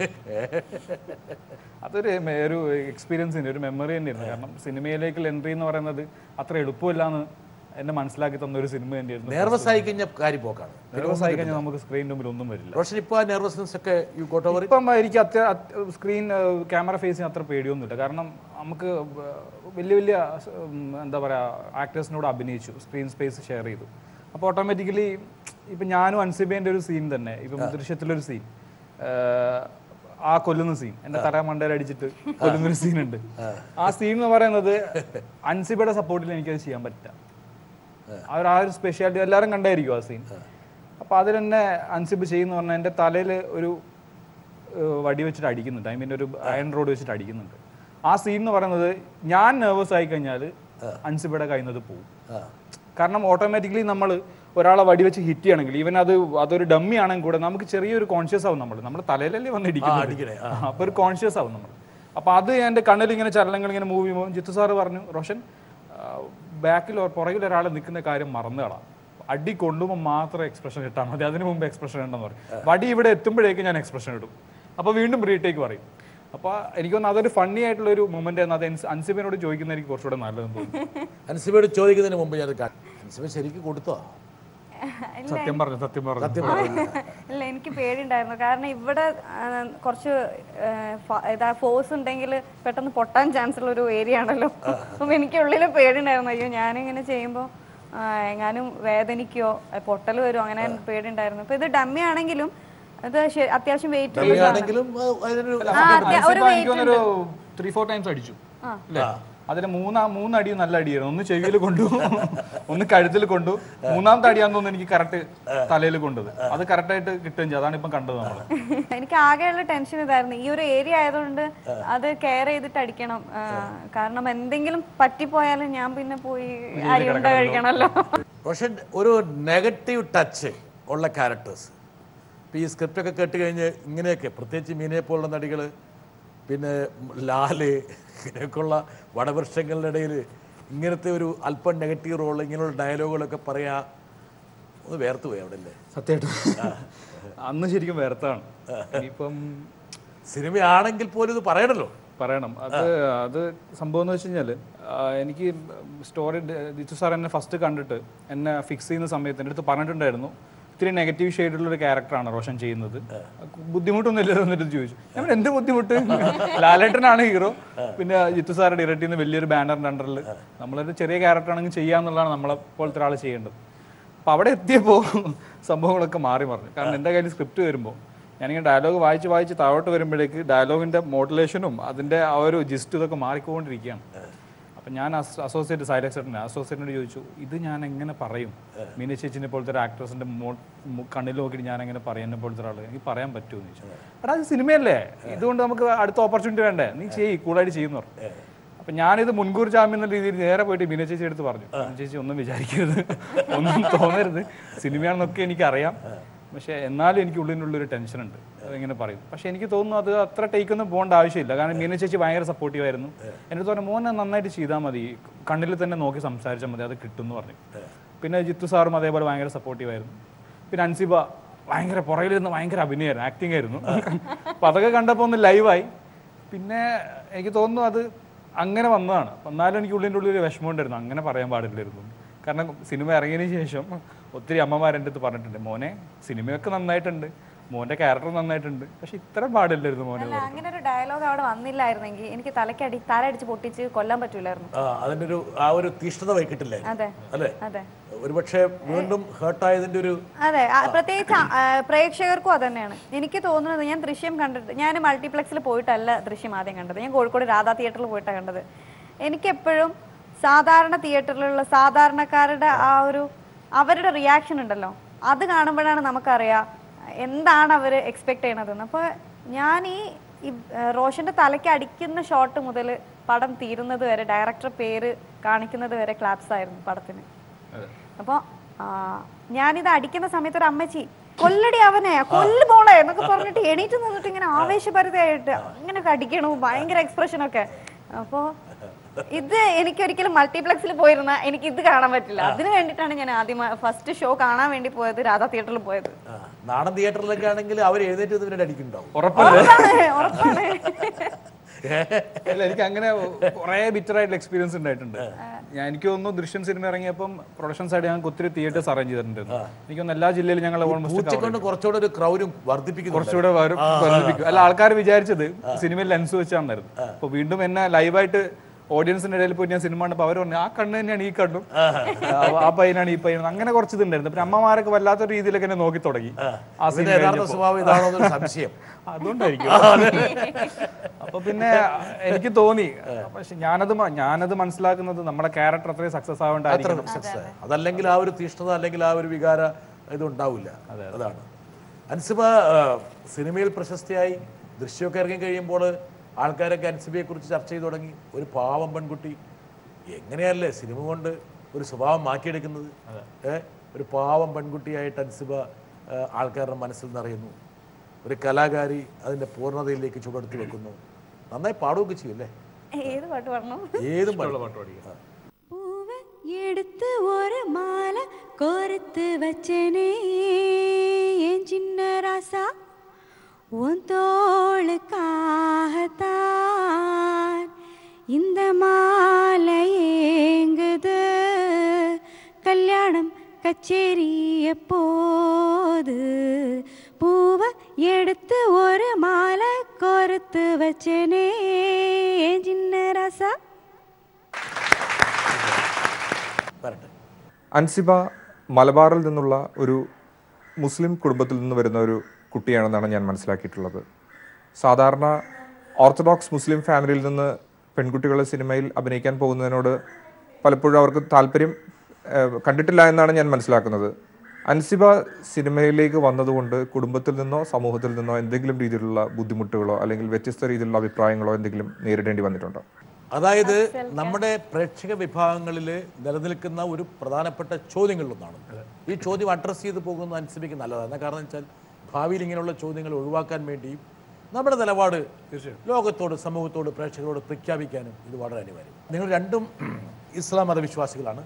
അതൊരു എക്സ്പീരിയൻസിൻ്റെ ഒരു മെമ്മറി തന്നെയായിരുന്നു. കാരണം സിനിമയിലേക്കുള്ള എൻട്രി എന്ന് പറയുന്നത് അത്ര എളുപ്പമില്ല എന്ന് എന്നെ മനസ്സിലാക്കി തന്ന ഒരു സിനിമ തന്നെയായിരുന്നു. നെർവസ് ആയി കഴിഞ്ഞാൽ കാര്യം പോക്കാണ്. നെർവസ് ആയി കഴിഞ്ഞാൽ നമുക്ക് സ്ക്രീൻ മുമ്പിൽ ഒന്നും വരില്ല. ഇപ്പം എനിക്ക് സ്ക്രീൻ ക്യാമറ ഫേസിന് അത്ര പേടിയൊന്നുമില്ല. കാരണം നമുക്ക് വലിയ വലിയ എന്താ പറയുക ആക്ടേഴ്സിനോട് അഭിനയിച്ചു, സ്ക്രീൻ സ്പേസ് ഷെയർ ചെയ്തു. അപ്പോൾ ഓട്ടോമാറ്റിക്കലി ഇപ്പം ഞാനും അൻസിബേൻ്റെ ഒരു സീൻ തന്നെ, ഇപ്പം ദൃശ്യത്തിലൊരു സീൻ, ആ കൊല്ലുന്ന സീൻ, എൻ്റെ തറ മണ്ടയിൽ അടിച്ചിട്ട് കൊല്ലുന്നൊരു സീനുണ്ട്. ആ സീൻ എന്ന് പറയുന്നത് അൻസിബയുടെ സപ്പോർട്ടിൽ എനിക്കത് ചെയ്യാൻ പറ്റില്ല. ആ ഒരു സ്പെഷ്യാലിറ്റി എല്ലാവരും കണ്ടായിരിക്കും ആ സീൻ. അപ്പോൾ അതിൽ തന്നെ അൻസിബ് ചെയ്യുന്ന പറഞ്ഞാൽ എൻ്റെ തലയിൽ ഒരു വടി വെച്ചിട്ട് അടിക്കുന്നുണ്ട്, ഐ മീൻ ഒരു അയൺ റോഡ് വെച്ചിട്ട് അടിക്കുന്നുണ്ട്. ആ സീൻ എന്ന് പറയുന്നത് ഞാൻ നെർവസ് ആയി കഴിഞ്ഞാൽ അൻസിബയുടെ കയ്യിൽ നിന്ന് പോകും. കാരണം ഓട്ടോമാറ്റിക്കലി നമ്മൾ ഒരാളെ വടിവെച്ച് ഹിറ്റ് ചെയ്യണമെങ്കിൽ ഈവൻ അതൊരു ഡമ്മി ആണെങ്കിൽ കൂടെ നമുക്ക് ചെറിയൊരു കോൺഷ്യസ് ആവും നമ്മുടെ തലയിലല്ലേ വന്ന് ഇടിക്കുന്നത്. അപ്പോൾ ഒരു കോൺഷ്യസ് ആവും നമ്മൾ. അപ്പോൾ അത് എൻ്റെ കണ്ണിൽ ഇങ്ങനെ ചലനങ്ങൾ ഇങ്ങനെ മൂവ് ചെയ്യുമ്പോൾ ജിത്തു സാറ് പറഞ്ഞു, റോഷൻ ബാക്കിൽ പുറകിൽ ഒരാൾ നിൽക്കുന്ന കാര്യം മറന്നുകളാം, അടി കൊണ്ടുമ്പോൾ മാത്രം എക്സ്പ്രഷൻ ഇട്ടാൽ മതി, അതിന് മുമ്പ് എക്സ്പ്രഷൻ ഉണ്ടെന്ന് പറയും. വടി ഇവിടെ എത്തുമ്പോഴേക്കും ഞാൻ എക്സ്പ്രഷൻ ഇടും, അപ്പോൾ വീണ്ടും റീടേക്ക് പറയും. അപ്പോൾ എനിക്ക് തോന്നുന്നു അതൊരു ഫണ്ണി ആയിട്ടുള്ള ഒരു മൊമെന്റ് ആണ്. അത് അൻസിബിനോട് ചോദിക്കുന്ന എനിക്ക് കുറച്ചുകൂടെ നല്ലതെന്ന് തോന്നുന്നു. അൻസിബയോട് ചോദിക്കുന്നതിന് മുമ്പ് ഞാൻ അൻസിബ ശരിക്കും കൊടുത്തോ? സത്യം പറഞ്ഞു. ഇല്ല, എനിക്ക് പേടിയുണ്ടായിരുന്നു. കാരണം ഇവിടെ കുറച്ച് ഫോഴ്സ് ഉണ്ടെങ്കിൽ പെട്ടെന്ന് പൊട്ടാൻ ചാൻസ് ഉള്ള ഒരു ഏരിയ ആണല്ലോ. അപ്പം എനിക്ക് ഉള്ളിൽ പേടിയുണ്ടായിരുന്നു, അയ്യോ ഞാനിങ്ങനെ ചെയ്യുമ്പോൾ എങ്ങാനും വേദനിക്കോ പൊട്ടൽ വരുമോ, അങ്ങനെ പേടിയുണ്ടായിരുന്നു. ഇപ്പൊ ഇത് ഡമ്മി ആണെങ്കിലും അത് അത്യാവശ്യം വെയിറ്റ് ഒരു 3-4 ടൈംസ് അടിച്ചു അല്ലേ? അതിന് മൂന്നടി നല്ല അടിയായിരുന്നു. ഒന്ന് ചെവിയിൽ കൊണ്ടു, ഒന്ന് കഴുത്തിൽ കൊണ്ടു, മൂന്നാമത്തെ അടിയാന്ന് തോന്നുന്നു എനിക്ക് കറക്റ്റ് തലയിൽ കൊണ്ടത്. അത് കറക്റ്റായിട്ട് കിട്ടുകയും ചെയ്തു. അതാണ് ഇപ്പം കണ്ടത് നമ്മൾ. എനിക്ക് ആകെയുള്ള ടെൻഷൻ ഇതായിരുന്നു, ഈ ഒരു ഏരിയ ആയതുകൊണ്ട് അത് കെയർ ചെയ്തിട്ട് അടിക്കണം. കാരണം എന്തെങ്കിലും പറ്റിപ്പോയാലും ഞാൻ പിന്നെ പോയി അരി ഉണ്ട കഴിക്കണമല്ലോ. പക്ഷെ ഒരു നെഗറ്റീവ് ടച്ച് ഉള്ള ക്യാരക്ടേഴ്സ് ഇപ്പോൾ ഈ സ്ക്രിപ്റ്റൊക്കെ കേട്ട് കഴിഞ്ഞ് ഇങ്ങനെയൊക്കെ, പ്രത്യേകിച്ച് മീനയെ പോലുള്ള നടികൾ, പിന്നെ ലാല്, ഇങ്ങനെയൊക്കെയുള്ള വടവൃക്ഷങ്ങളുടെ ഇടയിൽ ഇങ്ങനത്തെ ഒരു അല്പം നെഗറ്റീവ് റോൾ, ഇങ്ങനെയുള്ള ഡയലോഗുകളൊക്കെ പറയാ ഒന്ന് വേർത്തു പോയി അവിടെ അല്ലേ? സത്യമായിട്ടും അന്ന് ശരിക്കും വേർത്താണ്. ഇപ്പം സിനിമയാണെങ്കിൽ പോലും ഇത് പറയണല്ലോ. പറയണം. അത് സംഭവം എന്ന് വെച്ച് കഴിഞ്ഞാൽ എനിക്ക് സ്റ്റോറി ജിത്തു സാർ എന്നെ ഫസ്റ്റ് കണ്ടിട്ട് എന്നെ ഫിക്സ് ചെയ്യുന്ന സമയത്ത് എൻ്റെ അടുത്ത് പറഞ്ഞിട്ടുണ്ടായിരുന്നു, ഇത്തിരി നെഗറ്റീവ് ഷെയ്ഡുള്ളൊരു ക്യാരക്ടറാണ് റോഷൻ ചെയ്യുന്നത്, ബുദ്ധിമുട്ടൊന്നും ഇല്ല എന്നിട്ട് ചോദിച്ചു. ഞാൻ എന്ത് ബുദ്ധിമുട്ട്, ലാലേട്ടനാണ് ഹീറോ, പിന്നെ ജിത്തു സാർ ഡയറക്റ്റ് ചെയ്യുന്ന വലിയൊരു ബാനറിൻ്റെ അണ്ടറിൽ നമ്മളൊരു ചെറിയ ക്യാരക്ടറാണെങ്കിൽ ചെയ്യാന്നുള്ളതാണ് നമ്മളെ പോലത്തെ ഒരാൾ ചെയ്യേണ്ടത്. അപ്പോൾ അവിടെ എത്തിയപ്പോൾ സംഭവങ്ങളൊക്കെ മാറി മറിഞ്ഞു. കാരണം എൻ്റെ കയ്യിൽ സ്ക്രിപ്റ്റ് വരുമ്പോൾ ഞാനിങ്ങനെ ഡയലോഗ് വായിച്ച് താഴോട്ട് വരുമ്പോഴേക്ക് ഡയലോഗിൻ്റെ മോഡുലേഷനും അതിൻ്റെ ആ ഒരു ജിസ്റ്റ് ഇതൊക്കെ മാറിക്കൊണ്ടിരിക്കുകയാണ്. അപ്പം ഞാൻ അസോസിയേറ്റ് സൈലക്സേട്ടനെ അസോസിയേറ്റിനോട് ചോദിച്ചു, ഇത് ഞാൻ എങ്ങനെ പറയും? മീന ചേച്ചിനെ പോലത്തെ ഒരു ആക്ട്രസിൻ്റെ കണ്ണിൽ നോക്കിയിട്ട് ഞാൻ എങ്ങനെ പറയും എന്നെ പോലത്തെ ഒരാൾ? എനിക്ക് പറയാൻ പറ്റുമെന്ന് ചോദിച്ചു. എടാ അത് സിനിമയല്ലേ, ഇതുകൊണ്ട് നമുക്ക് അടുത്ത ഓപ്പർച്യൂണിറ്റി വേണ്ടേ, നീ കൂളായിട്ട് ചെയ്യുന്നു പറഞ്ഞു. അപ്പം ഞാനിത് മുൻകൂർ ജാമ്യം എന്ന രീതിയിൽ നേരെ പോയിട്ട് മീന ചേച്ചി എടുത്ത് പറഞ്ഞു, മീന ചേച്ചി ഒന്നും വിചാരിക്കരുത്, ഒന്നും തോന്നരുത്, സിനിമയാണെന്നൊക്കെ എനിക്കറിയാം, പക്ഷേ എന്നാലും എനിക്ക് ഉള്ളിനുള്ളൊരു ടെൻഷനുണ്ട്, ഇങ്ങനെ പറയും. പക്ഷേ എനിക്ക് തോന്നുന്നു അത് അത്ര ടേക്കൊന്നും പോകേണ്ട ആവശ്യമില്ല. കാരണം മീന ചേച്ചി ഭയങ്കര സപ്പോർട്ടീവായിരുന്നു. എൻ്റെ തോന്നുന്നു മോനെ നന്നായിട്ട് ചെയ്താൽ മതി, കണ്ണിൽ തന്നെ നോക്കി സംസാരിച്ചാൽ മതി, അത് കിട്ടും എന്ന് പറഞ്ഞു. പിന്നെ ജിത്തു സാറും അതേപോലെ ഭയങ്കര സപ്പോർട്ടീവായിരുന്നു. പിന്നെ അൻസിബ ഭയങ്കര പുറകിലിരുന്ന് ഭയങ്കര അഭിനയമായിരുന്നു, ആക്ടിങ് ആയിരുന്നു. അപ്പം അതൊക്കെ കണ്ടപ്പോൾ ഒന്ന് ലൈവായി. പിന്നെ എനിക്ക് തോന്നുന്നു അത് അങ്ങനെ വന്നതാണ്. എന്നാലും എനിക്ക് ഉള്ളിൻ്റെ ഉള്ളിൽ വിഷമം ഉണ്ടായിരുന്നു, അങ്ങനെ പറയാൻ പാടില്ലായിരുന്നു. കാരണം സിനിമ ഇറങ്ങിയതിന് ശേഷം ഒത്തിരി അമ്മമാരെൻ്റെ അടുത്ത് പറഞ്ഞിട്ടുണ്ട്, മോനെ സിനിമയൊക്കെ നന്നായിട്ടുണ്ട്, മോൻ്റെ ക്യാരക്ടർ നന്നായിട്ടുണ്ട്, പക്ഷെ ഇത്ര പാടില്ലായിരുന്നു മോനെ. അങ്ങനെ ഒരു ഡയലോഗ് അവിടെ വന്നില്ലായിരുന്നെങ്കിൽ എനിക്ക് തലയടിച്ച് പൊട്ടിച്ച് കൊല്ലാൻ പറ്റൂലായിരുന്നു. അതിന്റെ ആ ഒരു തീഷ്ണത വൈകിട്ടില്ലേ? അല്ലേ? അതെ. ഒരുപക്ഷെ വീണ്ടും ഹേർട്ടായതിന്റെ ഒരു അതെ, പ്രത്യേകിച്ച് പ്രേക്ഷകർക്കും അത് തന്നെയാണ് എനിക്ക് തോന്നുന്നത്. ഞാൻ ദൃശ്യം കണ്ടിട്ട്, ഞാൻ മൾട്ടിപ്ലക്സിൽ പോയിട്ടല്ല ദൃശ്യം ആദ്യം കണ്ടത്, ഞാൻ കോഴിക്കോട് രാധാ തിയേറ്ററിൽ പോയിട്ടാണ് കണ്ടത്. എനിക്കെപ്പോഴും സാധാരണ തിയേറ്ററിലുള്ള സാധാരണക്കാരുടെ ആ ഒരു അവരുടെ റിയാക്ഷൻ ഉണ്ടല്ലോ, അത് കാണുമ്പോഴാണ് നമുക്കറിയാം എന്താണ് അവർ എക്സ്പെക്ട് ചെയ്യണതെന്ന്. അപ്പോൾ ഞാൻ ഈ റോഷന്റെ തലയ്ക്ക് അടിക്കുന്ന ഷോട്ട് മുതൽ പടം തീരുന്നത് വരെ, ഡയറക്ടർ പേര് കാണിക്കുന്നത് വരെ ക്ലാപ്സ് ആയിരുന്നു പടത്തിന്. അപ്പോൾ ഞാനിത് അടിക്കുന്ന സമയത്ത് ഒരു അമ്മച്ചി കൊല്ലടി അവനെ, കൊല്ലു പോണേ എന്നൊക്കെ പറഞ്ഞിട്ട് എണീറ്റ് നിന്നിട്ട് ഇങ്ങനെ ആവേശഭരിതയായിട്ട് അങ്ങനെയൊക്കെ അടിക്കണു, ഭയങ്കര എക്സ്പ്രഷനൊക്കെ. അപ്പോൾ ഇത് എനിക്കൊരിക്കലും മൾട്ടിപ്ലക്സിൽ പോയിരുന്ന എനിക്ക് ഇത് കാണാൻ പറ്റില്ല. അതിന് വേണ്ടിയിട്ടാണ് ഞാൻ ആദ്യം ഫസ്റ്റ് ഷോ കാണാൻ വേണ്ടി പോയത്, രാധാ തിയേറ്ററിൽ പോയത്. നാടൻ തിയേറ്ററിലൊക്കെ ആണെങ്കിൽ അവർ എഴുന്നേറ്റ് ഇവരുടെ അടിക്കുന്നുണ്ടാവും. ഉറപ്പാണ്. അല്ല, എനിക്ക് അങ്ങനെ കുറേ ബിറ്ററായിട്ടുള്ള എക്സ്പീരിയൻസ് ഉണ്ടായിട്ടുണ്ട്. എനിക്ക് തോന്നുന്നു ദൃശ്യം സിനിമ ഇറങ്ങിയപ്പം പ്രൊഡക്ഷൻ സൈഡ് ഞങ്ങൾക്ക് ഒത്തിരി തിയേറ്റേഴ്സ് അറേഞ്ച് ചെയ്തിട്ടുണ്ടായിരുന്നു. എനിക്ക് തോന്നുന്നു എല്ലാ ജില്ലയിലും ഞങ്ങൾ കുറച്ചുകൂടെ ഒരു ക്രൗഡും കുറച്ചുകൂടെ വർദ്ധിപ്പിക്കും. അല്ല, ആൾക്കാർ വിചാരിച്ചത് സിനിമയിൽ ലെൻസ് വെച്ചാണെന്നായിരുന്നു. അപ്പോൾ വീണ്ടും എന്നെ ലൈവായിട്ട് ഓഡിയൻസിന്റെ ഇടയിൽ പോയി ഞാൻ സിനിമ കണ്ടപ്പോൾ അവർ പറഞ്ഞു, ആ കണ്ണ് തന്നെയാണ് ഈ കണ്ണും, ആ പയ്യനാണ് ഈ പയ്യനും, അങ്ങനെ കുറച്ച് ഇതുണ്ടായിരുന്നു. പിന്നെ അമ്മമാരൊക്കെ വല്ലാത്ത രീതിയിലൊക്കെ എന്നെ നോക്കി തുടങ്ങി. ആ സംശയം അതുകൊണ്ടായിരിക്കും. അപ്പൊ പിന്നെ എനിക്ക് തോന്നി, പക്ഷെ ഞാനത് മനസ്സിലാക്കുന്നത് നമ്മുടെ ക്യാരക്ടർ അത്രയും സക്സസ് ആവേണ്ടായിരിക്കും. അതല്ലെങ്കിൽ ആ ഒരു തീഷ്ണത അല്ലെങ്കിൽ ആ ഒരു വികാര ഇതുണ്ടാവില്ല. അതാണ്. അൻസിബ സിനിമയിൽ പ്രശസ്തിയായി ദൃശ്യമൊക്കെ ഇറങ്ങി കഴിയുമ്പോൾ ആൾക്കാരൊക്കെ അൻസിബയെ കുറിച്ച് ചർച്ച ചെയ്ത് തുടങ്ങി. ഒരു പാവം പെൺകുട്ടി എങ്ങനെയല്ലേ സിനിമ കൊണ്ട് ഒരു സ്വഭാവം മാറ്റിയെടുക്കുന്നത്. ഒരു പാവം പെൺകുട്ടിയായിട്ട് അൻസിബ ആൾക്കാരുടെ മനസ്സിൽ നിറയുന്നു. ഒരു കലാകാരി അതിൻ്റെ പൂർണ്ണതയിലേക്ക് ചുവടെടുത്ത് വെക്കുന്നു. നന്നായി പാടുകയൊക്കെ ചെയ്യൂല്ലേ? ഏത് പാട്ട് പാടണം? ഏതും പാട്ട് പാടിക്കുക. எடுத்து ஒரு மாலை கோர்த்து வச்சனே என் சின்ன ராசா உன் தோளுக்காகத்தான் இந்த மாலை ஏங்குது கல்யாணம் கச்சேரி எப்போது பூவை எடுத்து ஒரு மாலை கோர்த்து வச்சனே என் சின்ன ராசா. അൻസിബ മലബാറിൽ നിന്നുള്ള ഒരു മുസ്ലിം കുടുംബത്തിൽ നിന്ന് വരുന്ന ഒരു കുട്ടിയാണെന്നാണ് ഞാൻ മനസ്സിലാക്കിയിട്ടുള്ളത്. സാധാരണ ഓർത്തഡോക്സ് മുസ്ലിം ഫാമിലിയിൽ നിന്ന് പെൺകുട്ടികളെ സിനിമയിൽ അഭിനയിക്കാൻ പോകുന്നതിനോട് പലപ്പോഴും അവർക്ക് താല്പര്യം കണ്ടിട്ടില്ല എന്നാണ് ഞാൻ മനസ്സിലാക്കുന്നത്. അൻസിബ സിനിമയിലേക്ക് വന്നതുകൊണ്ട് കുടുംബത്തിൽ നിന്നോ സമൂഹത്തിൽ നിന്നോ എന്തെങ്കിലും രീതിയിലുള്ള ബുദ്ധിമുട്ടുകളോ അല്ലെങ്കിൽ വ്യത്യസ്ത രീതിയിലുള്ള അഭിപ്രായങ്ങളോ എന്തെങ്കിലും നേരിടേണ്ടി വന്നിട്ടുണ്ടോ? അതായത് നമ്മുടെ പ്രേക്ഷക വിഭാഗങ്ങളിൽ നിലനിൽക്കുന്ന ഒരു പ്രധാനപ്പെട്ട ചോദ്യങ്ങളിലൊന്നാണ്. ഈ ചോദ്യം അഡ്രസ്സ് ചെയ്ത് പോകുന്നത് അൻസിബയ്ക്ക് നല്ലതാണ്. കാരണം വെച്ചാൽ ഭാവിയിൽ ഇങ്ങനെയുള്ള ചോദ്യങ്ങൾ ഒഴിവാക്കാൻ വേണ്ടിയും നമ്മുടെ നിലപാട് ലോകത്തോട് സമൂഹത്തോട് പ്രേക്ഷകരോട് പ്രഖ്യാപിക്കാനും ഇത് വളരെ അനിവാര്യം. നിങ്ങൾ രണ്ടും ഇസ്ലാം മതവിശ്വാസികളാണ്.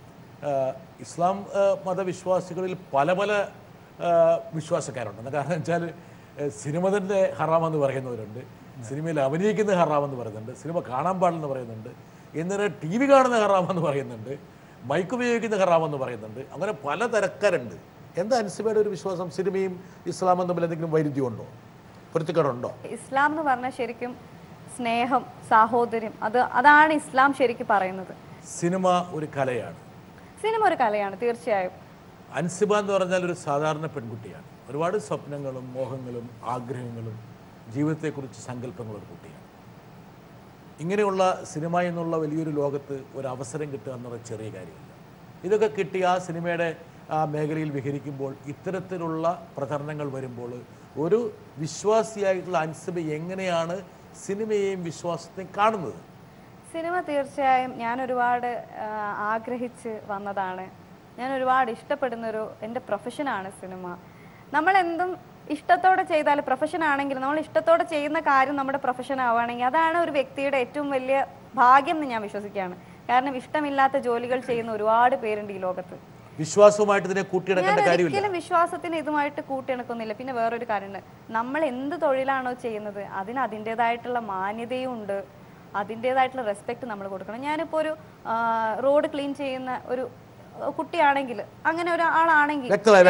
ഇസ്ലാം മതവിശ്വാസികളിൽ പല പല വിശ്വാസക്കാരുണ്ട്. കാരണം വെച്ചാൽ സിനിമ തന്നെ ഹറാമെന്ന് പറയുന്നവരുണ്ട്, സിനിമയിൽ അഭിനയിക്കുന്ന ഹറാമെന്ന് പറയുന്നുണ്ട്, സിനിമ കാണാൻ പാടില്ലെന്ന് പറയുന്നുണ്ട്, എന്നിട്ട് TV കാണുന്ന ഹറാമെന്ന് പറയുന്നുണ്ട്, മൈക്ക് ഉപയോഗിക്കുന്ന ഹറാമെന്ന് പറയുന്നുണ്ട്. അങ്ങനെ പല തരക്കാരുണ്ട്. എന്താ അൻസിബയുടെ ഒരു വിശ്വാസം? സിനിമയും ഇസ്ലാമും തമ്മിൽ എന്തെങ്കിലും വൈരുദ്ധ്യമുണ്ടോ, പൊരുത്തക്കേടുണ്ടോ? ഇസ്ലാം എന്ന് പറഞ്ഞാൽ ശരിക്കും സ്നേഹം, സാഹോദര്യം, അതാണ് ഇസ്ലാം ശരിക്കും പറയുന്നത്. സിനിമ ഒരു കലയാണ്. സിനിമ ഒരു കലയാണ്, തീർച്ചയായും. അൻസിബ എന്ന് പറഞ്ഞാൽ ഒരു സാധാരണ പെൺകുട്ടിയാണ്. ഒരുപാട് സ്വപ്നങ്ങളും മോഹങ്ങളും ആഗ്രഹങ്ങളും ജീവിതത്തെക്കുറിച്ച് സങ്കല്പങ്ങളൊരു കുട്ടിയാണ്. ഇങ്ങനെയുള്ള സിനിമ എന്നുള്ള വലിയൊരു ലോകത്ത് ഒരു അവസരം കിട്ടുക എന്നുള്ള ചെറിയ കാര്യമില്ല. ഇതൊക്കെ കിട്ടി ആ സിനിമയുടെ ആ മേഖലയിൽ വിഹരിക്കുമ്പോൾ ഇത്തരത്തിലുള്ള പ്രചരണങ്ങൾ വരുമ്പോൾ ഒരു വിശ്വാസിയായിട്ടുള്ള അൻസിബ എങ്ങനെയാണ് സിനിമയെയും വിശ്വാസത്തെയും കാണുന്നത്? സിനിമ തീർച്ചയായും ഞാൻ ഒരുപാട് ആഗ്രഹിച്ച് വന്നതാണ്. ഞാൻ ഒരുപാട് ഇഷ്ടപ്പെടുന്നൊരു എൻ്റെ പ്രൊഫഷനാണ് സിനിമ. നമ്മളെന്തും ഇഷ്ടത്തോടെ ചെയ്താൽ, പ്രൊഫഷൻ ആണെങ്കിൽ നമ്മൾ ഇഷ്ടത്തോടെ ചെയ്യുന്ന കാര്യം നമ്മുടെ പ്രൊഫഷൻ ആവുകയാണെങ്കിൽ അതാണ് ഒരു വ്യക്തിയുടെ ഏറ്റവും വലിയ ഭാഗ്യം എന്ന് ഞാൻ വിശ്വസിക്കുകയാണ്. കാരണം ഇഷ്ടമില്ലാത്ത ജോലികൾ ചെയ്യുന്ന ഒരുപാട് പേരുണ്ട് ഈ ലോകത്ത്. വിശ്വാസവുമായിട്ട് ഇതിനെ കൂട്ടിയിണക്കേണ്ട കാര്യമില്ല. ഒരിക്കലും വിശ്വാസത്തിന് ഇതുമായിട്ട് കൂട്ടിയിണക്കുന്നില്ല. പിന്നെ വേറൊരു കാര്യമുണ്ട്, നമ്മൾ എന്ത് തൊഴിലാണോ ചെയ്യുന്നത് അതിന് അതിൻ്റെതായിട്ടുള്ള മാന്യതയും ഉണ്ട്, അതിൻ്റെതായിട്ടുള്ള റെസ്പെക്ട് നമ്മൾ കൊടുക്കണം. ഞാനിപ്പോൾ ഒരു റോഡ് ക്ലീൻ ചെയ്യുന്ന ഒരു കുട്ടിയാണെങ്കിൽ, അങ്ങനെ ഒരാളാണെങ്കിൽ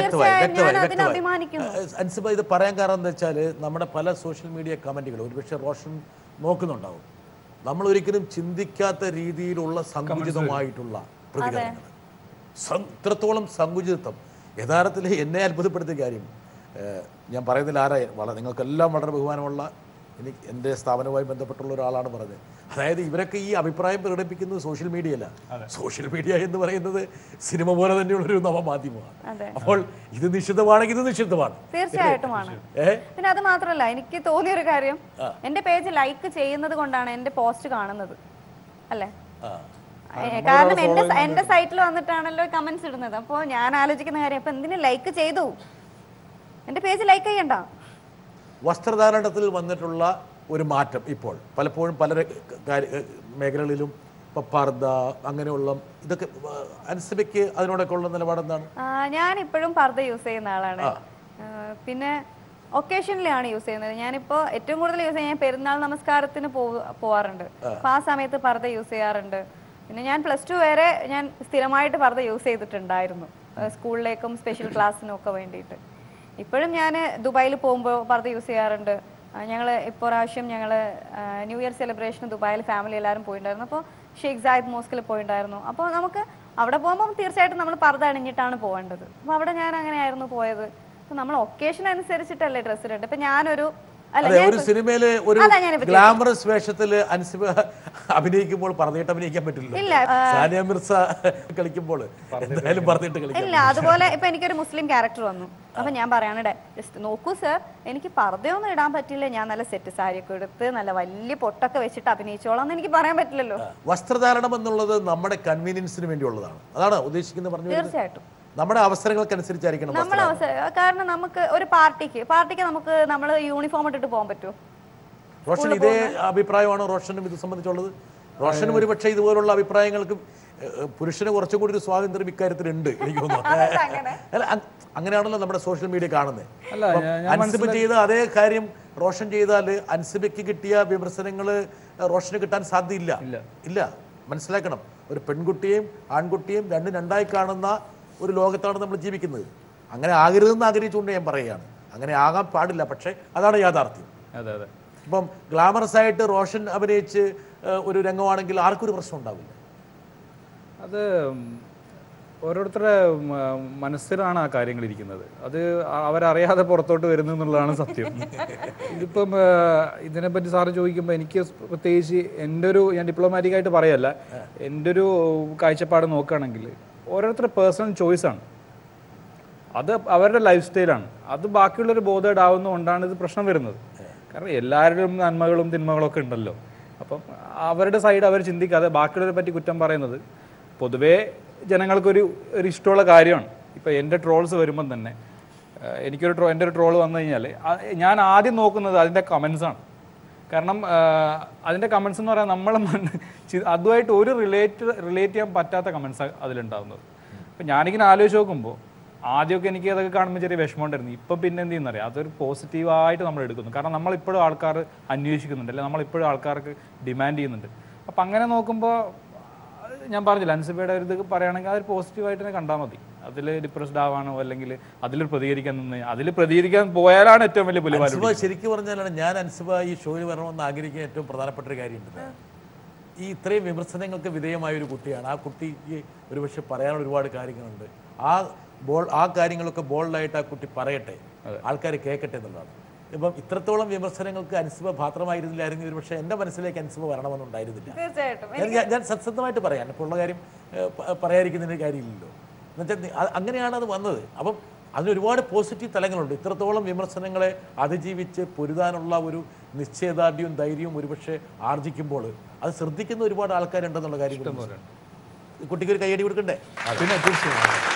ഞാൻ അഭിമാനിക്കുന്നു. അൻസിബ ഇത് പറയാൻ കാരണം എന്താ വെച്ചാൽ നമ്മുടെ പല സോഷ്യൽ മീഡിയ കമന്റുകൾ ഒരുപക്ഷെ റോഷൻ നോക്കുന്നുണ്ടാവും. നമ്മൾ ഒരിക്കലും ചിന്തിക്കാത്ത രീതിയിലുള്ള സങ്കുചിതമായിട്ടുള്ള പ്രതികരണങ്ങൾ, ഇത്രത്തോളം സങ്കുചിതത്വം. യഥാർത്ഥത്തിൽ എന്നെ അത്ഭുതപ്പെടുത്തിയ കാര്യം, ഞാൻ പറയുന്നതിൽ നിങ്ങൾക്കെല്ലാം വളരെ ബഹുമാനമുള്ള എനിക്ക് എൻ്റെ സ്ഥാപനവുമായി ബന്ധപ്പെട്ടുള്ള ഒരാളാണ് പറഞ്ഞത്. അതായത് ഇവരൊക്കെ ഈ അഭിപ്രായം പ്രകടിപ്പിക്കുന്നത് സോഷ്യൽ മീഡിയയല്ല. സോഷ്യൽ മീഡിയ എന്ന് പറയുന്നത് സിനിമ പോലെ തന്നെയുള്ളൊരു നവമാധ്യമമാണ്. അപ്പോൾ ഇത് നിഷിദ്ധമാണെങ്കിൽ ഇത് നിഷിദ്ധമാണ്, തീർച്ചയായിട്ടുമാണ്. പിന്നെ അത് മാത്രമല്ല, എനിക്ക് തോന്നിയൊരു കാര്യം, എൻ്റെ പേജ് ലൈക്ക് ചെയ്യുന്നത് കൊണ്ടാണ് എൻ്റെ പോസ്റ്റ് കാണുന്നത് അല്ലേ? കാരണം എൻ്റെ സൈറ്റിൽ വന്നിട്ടാണല്ലോ കമന്റ്സ് ഇടുന്നത്. അപ്പോൾ ഞാൻ ആലോചിക്കുന്ന കാര്യം, അപ്പൊ എന്തിനു ലൈക്ക് ചെയ്തു? എൻ്റെ പേജ് ലൈക്ക് ചെയ്യണ്ട. വസ്ത്രധാരണത്തിൽ വന്നിട്ടുള്ള ഒരു മാറ്റം ഇപ്പോൾ പലപ്പോഴും പല മേഖലകളിലും പർദ്ദ അങ്ങനെയുള്ള ഇതൊക്കെ, അൻസിബയ്ക്ക് അതിനോടൊക്കെ ഉള്ള നിലപാടെന്താണ്? ഞാൻ ഇപ്പോഴും പർദ്ദ യൂസ് ചെയ്യുന്ന ആളാണ്. പിന്നെ ഒക്കേഷനിലാണ് യൂസ് ചെയ്യുന്നത്. ഞാനിപ്പോൾ ഏറ്റവും കൂടുതൽ യൂസ് ചെയ്യാൻ പെരുന്നാൾ നമസ്കാരത്തിന് പോവാറുണ്ട്. അപ്പോൾ ആ സമയത്ത് പർദ്ദ യൂസ് ചെയ്യാറുണ്ട്. പിന്നെ ഞാൻ +2 വരെ ഞാൻ സ്ഥിരമായിട്ട് പർദ്ദ യൂസ് ചെയ്തിട്ടുണ്ടായിരുന്നു, സ്കൂളിലേക്കും സ്പെഷ്യൽ ക്ലാസ്സിനും ഒക്കെ വേണ്ടിയിട്ട്. ഇപ്പോഴും ഞാൻ ദുബായിൽ പോകുമ്പോൾ പർദ്ദ യൂസ് ചെയ്യാറുണ്ട്. ഞങ്ങൾ ഇപ്രാവശ്യം ഞങ്ങൾ ന്യൂ ഇയർ സെലിബ്രേഷന് ദുബായിൽ ഫാമിലി എല്ലാവരും പോയിട്ടുണ്ടായിരുന്നു. അപ്പോൾ ഷെയ്ഖ് സായിദ് മോസ്കിൽ പോയിട്ടുണ്ടായിരുന്നു. അപ്പോൾ നമുക്ക് അവിടെ പോകുമ്പോൾ തീർച്ചയായിട്ടും നമ്മൾ പർദ്ദ അണിഞ്ഞിട്ടാണ് പോകേണ്ടത്. അപ്പോൾ അവിടെ ഞാൻ അങ്ങനെയായിരുന്നു പോയത്. അപ്പോൾ നമ്മൾ ഒക്കേഷൻ അനുസരിച്ചിട്ടല്ലേ ഡ്രസ്സ് ഇടേണ്ടത്. ഇപ്പം ഞാനൊരു അതെ, ഒരു സിനിമയില് ഒരു ഗ്ലാമറസ് വേഷത്തില് അൻസിബ അഭിനയിക്കുമ്പോൾ പറഞ്ഞിട്ട് അഭിനയിക്കാൻ പറ്റില്ല. സാനിയ മിർസ കളിക്കുമ്പോൾ എന്തായാലും പറഞ്ഞിട്ട് കളിക്കാം. ഇല്ല, അതുപോലെ ഇപ്പൊ എനിക്കൊരു മുസ്ലിം ക്യാരക്ടർ വന്നു, അപ്പൊ ഞാൻ പറയാനിടെ ജസ്റ്റ് നോക്കൂ സർ, എനിക്ക് പർദ്ദയൊന്നും ഇടാൻ പറ്റില്ല, ഞാൻ നല്ല സെറ്റ് സാരിയൊക്കെ എടുത്ത് നല്ല വലിയ പൊട്ടൊക്കെ വെച്ചിട്ട് അഭിനയിച്ചോളാം എന്ന് എനിക്ക് പറയാൻ പറ്റില്ലല്ലോ. വസ്ത്രധാരണം എന്നുള്ളത് നമ്മുടെ കൺവീനിയൻസിന് വേണ്ടിയുള്ളതാണ്. അതാണ് ഉദ്ദേശിക്കുന്നത് പറഞ്ഞു. തീർച്ചയായിട്ടും നമ്മുടെ അവസരങ്ങൾക്കനുസരിച്ചായിരിക്കണം. കാരണം നമുക്ക് ഒരു പാർട്ടിക്ക് നമ്മൾ യൂണിഫോം ഇട്ടിട്ട് പോകാൻ പറ്റുമോ? റോഷൻ ഇതേ അഭിപ്രായമാണ് റോഷനും ഇത് സംബന്ധിച്ചുള്ളത്. റോഷനും ഒരുപക്ഷെ ഇതുപോലുള്ള അഭിപ്രായങ്ങൾക്ക് പുരുഷന് കുറച്ചും കൂടി ഒരു സ്വാതന്ത്ര്യം ഇക്കാര്യത്തിലുണ്ട് എനിക്ക് തോന്നുന്നു. അല്ല, അങ്ങനെയാണല്ലോ നമ്മുടെ സോഷ്യൽ മീഡിയ കാണുന്നത്. അൻസിബ ചെയ്ത അതേ കാര്യം റോഷൻ ചെയ്താൽ അൻസിബയ്ക്ക് കിട്ടിയ വിമർശനങ്ങൾ റോഷന് കിട്ടാൻ സാധ്യതയില്ല. ഇല്ല, മനസ്സിലാക്കണം. ഒരു പെൺകുട്ടിയെയും ആൺകുട്ടിയെയും രണ്ടായി കാണുന്ന ഒരു ലോകത്താണ് നമ്മൾ ജീവിക്കുന്നത്. അങ്ങനെ ആകരുതെന്ന് ആഗ്രഹിച്ചുകൊണ്ട് ഞാൻ പറയുകയാണ്. അങ്ങനെ ആകാൻ പാടില്ല, പക്ഷേ അതാണ് യാഥാർത്ഥ്യം. ഇപ്പം ഗ്ലാമറസ് ആയിട്ട് റോഷൻ അഭിനയിച്ച് ഒരു രംഗമാണെങ്കിൽ ആർക്കും ഒരു പ്രശ്നം ഉണ്ടാവില്ല. അത് ഓരോരുത്തരുടെ മനസ്സിലാണ് ആ കാര്യങ്ങൾ ഇരിക്കുന്നത്. അത് അവരറിയാതെ പുറത്തോട്ട് വരുന്നു എന്നുള്ളതാണ് സത്യം. ഇതിപ്പം ഇതിനെപ്പറ്റി സാറ് ചോദിക്കുമ്പോൾ എനിക്ക് പ്രത്യേകിച്ച് ഞാൻ ഡിപ്ലോമാറ്റിക്കായിട്ട് പറയല്ല, എൻ്റെ ഒരു കാഴ്ചപ്പാട് നോക്കുകയാണെങ്കിൽ ഓരോരുത്തരുടെ പേഴ്സണൽ ചോയ്സാണ്. അത് അവരുടെ ലൈഫ് സ്റ്റൈലാണ്. അത് ബാക്കിയുള്ളൊരു ബോധേഡ് ആവുന്നതുകൊണ്ടാണ് ഇത് പ്രശ്നം വരുന്നത്. കാരണം എല്ലാവരുടെയും നന്മകളും തിന്മകളും ഒക്കെ ഉണ്ടല്ലോ. അപ്പം അവരുടെ സൈഡ് അവർ ചിന്തിക്കാതെ ബാക്കിയുള്ളവരെ പറ്റി കുറ്റം പറയുന്നത് പൊതുവേ ജനങ്ങൾക്കൊരു ഇഷ്ടമുള്ള കാര്യമാണ്. ഇപ്പോൾ എൻ്റെ ട്രോൾസ് വരുമ്പം തന്നെ എൻ്റെ ഒരു ട്രോൾ വന്നു കഴിഞ്ഞാൽ ഞാൻ ആദ്യം നോക്കുന്നത് അതിൻ്റെ കമൻസാണ്. കാരണം അതിൻ്റെ കമൻസ് എന്ന് പറയാൻ നമ്മൾ അതുമായിട്ട് ഒരു റിലേറ്റ് ചെയ്യാൻ പറ്റാത്ത കമൻസ് അതിലുണ്ടാകുന്നത്. അപ്പം ഞാനിങ്ങനെ ആലോചിച്ച് നോക്കുമ്പോൾ ആദ്യമൊക്കെ എനിക്ക് അതൊക്കെ കാണുമ്പോൾ ചെറിയ വിഷമമുണ്ടായിരുന്നു. ഇപ്പം പിന്നെ എന്ത് ചെയ്യുന്നറിയാം, അതൊരു പോസിറ്റീവായിട്ട് നമ്മൾ എടുക്കുന്നു. കാരണം നമ്മളിപ്പോഴും ആൾക്കാർ അന്വേഷിക്കുന്നുണ്ട്, അല്ലെങ്കിൽ നമ്മളിപ്പോഴും ആൾക്കാർക്ക് ഡിമാൻഡ് ചെയ്യുന്നുണ്ട്. അപ്പം അങ്ങനെ നോക്കുമ്പോൾ ഞാൻ പറഞ്ഞില്ല, അൻസിബയുടെ ഒരു ഇത് പറയുകയാണെങ്കിൽ അതൊരു പോസിറ്റീവായിട്ട് തന്നെ കണ്ടാൽ മതി. അതിൽ ഡിപ്രസ്ഡ് ആവാനോ അല്ലെങ്കിൽ അതിൽ പ്രതികരിക്കാൻ പോയാലാണ് ഏറ്റവും വലിയ പുലിവാല. ശരിക്കും പറഞ്ഞാലാണ് ഞാൻ അൻസിബ ഈ ഷോയിൽ വരണമെന്ന് ആഗ്രഹിക്കുന്ന ഏറ്റവും പ്രധാനപ്പെട്ട ഒരു കാര്യമുണ്ട്. ഈ ഇത്രയും വിമർശനങ്ങൾക്ക് വിധേയമായ ഒരു കുട്ടിയാണ്. ആ കുട്ടിക്ക് ഒരുപക്ഷെ പറയാനുള്ള ഒരുപാട് കാര്യങ്ങളുണ്ട്. ആ കാര്യങ്ങളൊക്കെ ബോൾഡായിട്ട് ആ കുട്ടി പറയട്ടെ, ആൾക്കാർ കേൾക്കട്ടെ എന്നുള്ളതാണ്. ഇപ്പം ഇത്രത്തോളം വിമർശനങ്ങൾക്ക് അൻസിബ പാത്രമായിരുന്നില്ലായിരുന്നു ഒരുപക്ഷെ എൻ്റെ മനസ്സിലേക്ക് അൻസിബ വരണമെന്നുണ്ടായിരുന്നില്ല. ഞാൻ സത്യസന്ധമായിട്ട് പറയാൻ ഇപ്പോൾ ഉള്ള കാര്യം പറയാതിരിക്കുന്നതിന് കാര്യമില്ലല്ലോ. എന്നുവെച്ചാൽ അങ്ങനെയാണ് അത് വന്നത്. അപ്പം അതിന് ഒരുപാട് പോസിറ്റീവ് തലങ്ങളുണ്ട്. ഇത്രത്തോളം വിമർശനങ്ങളെ അതിജീവിച്ച് പൊരുതാനുള്ള ഒരു നിശ്ചയദാർഢ്യവും ധൈര്യവും ഒരുപക്ഷെ ആർജിക്കുമ്പോൾ അത് ശ്രദ്ധിക്കുന്ന ഒരുപാട് ആൾക്കാരുണ്ടെന്നുള്ള കാര്യം കുട്ടിക്കൊരു കൈയടി കൊടുക്കണ്ടേ? പിന്നെ തീർച്ചയായും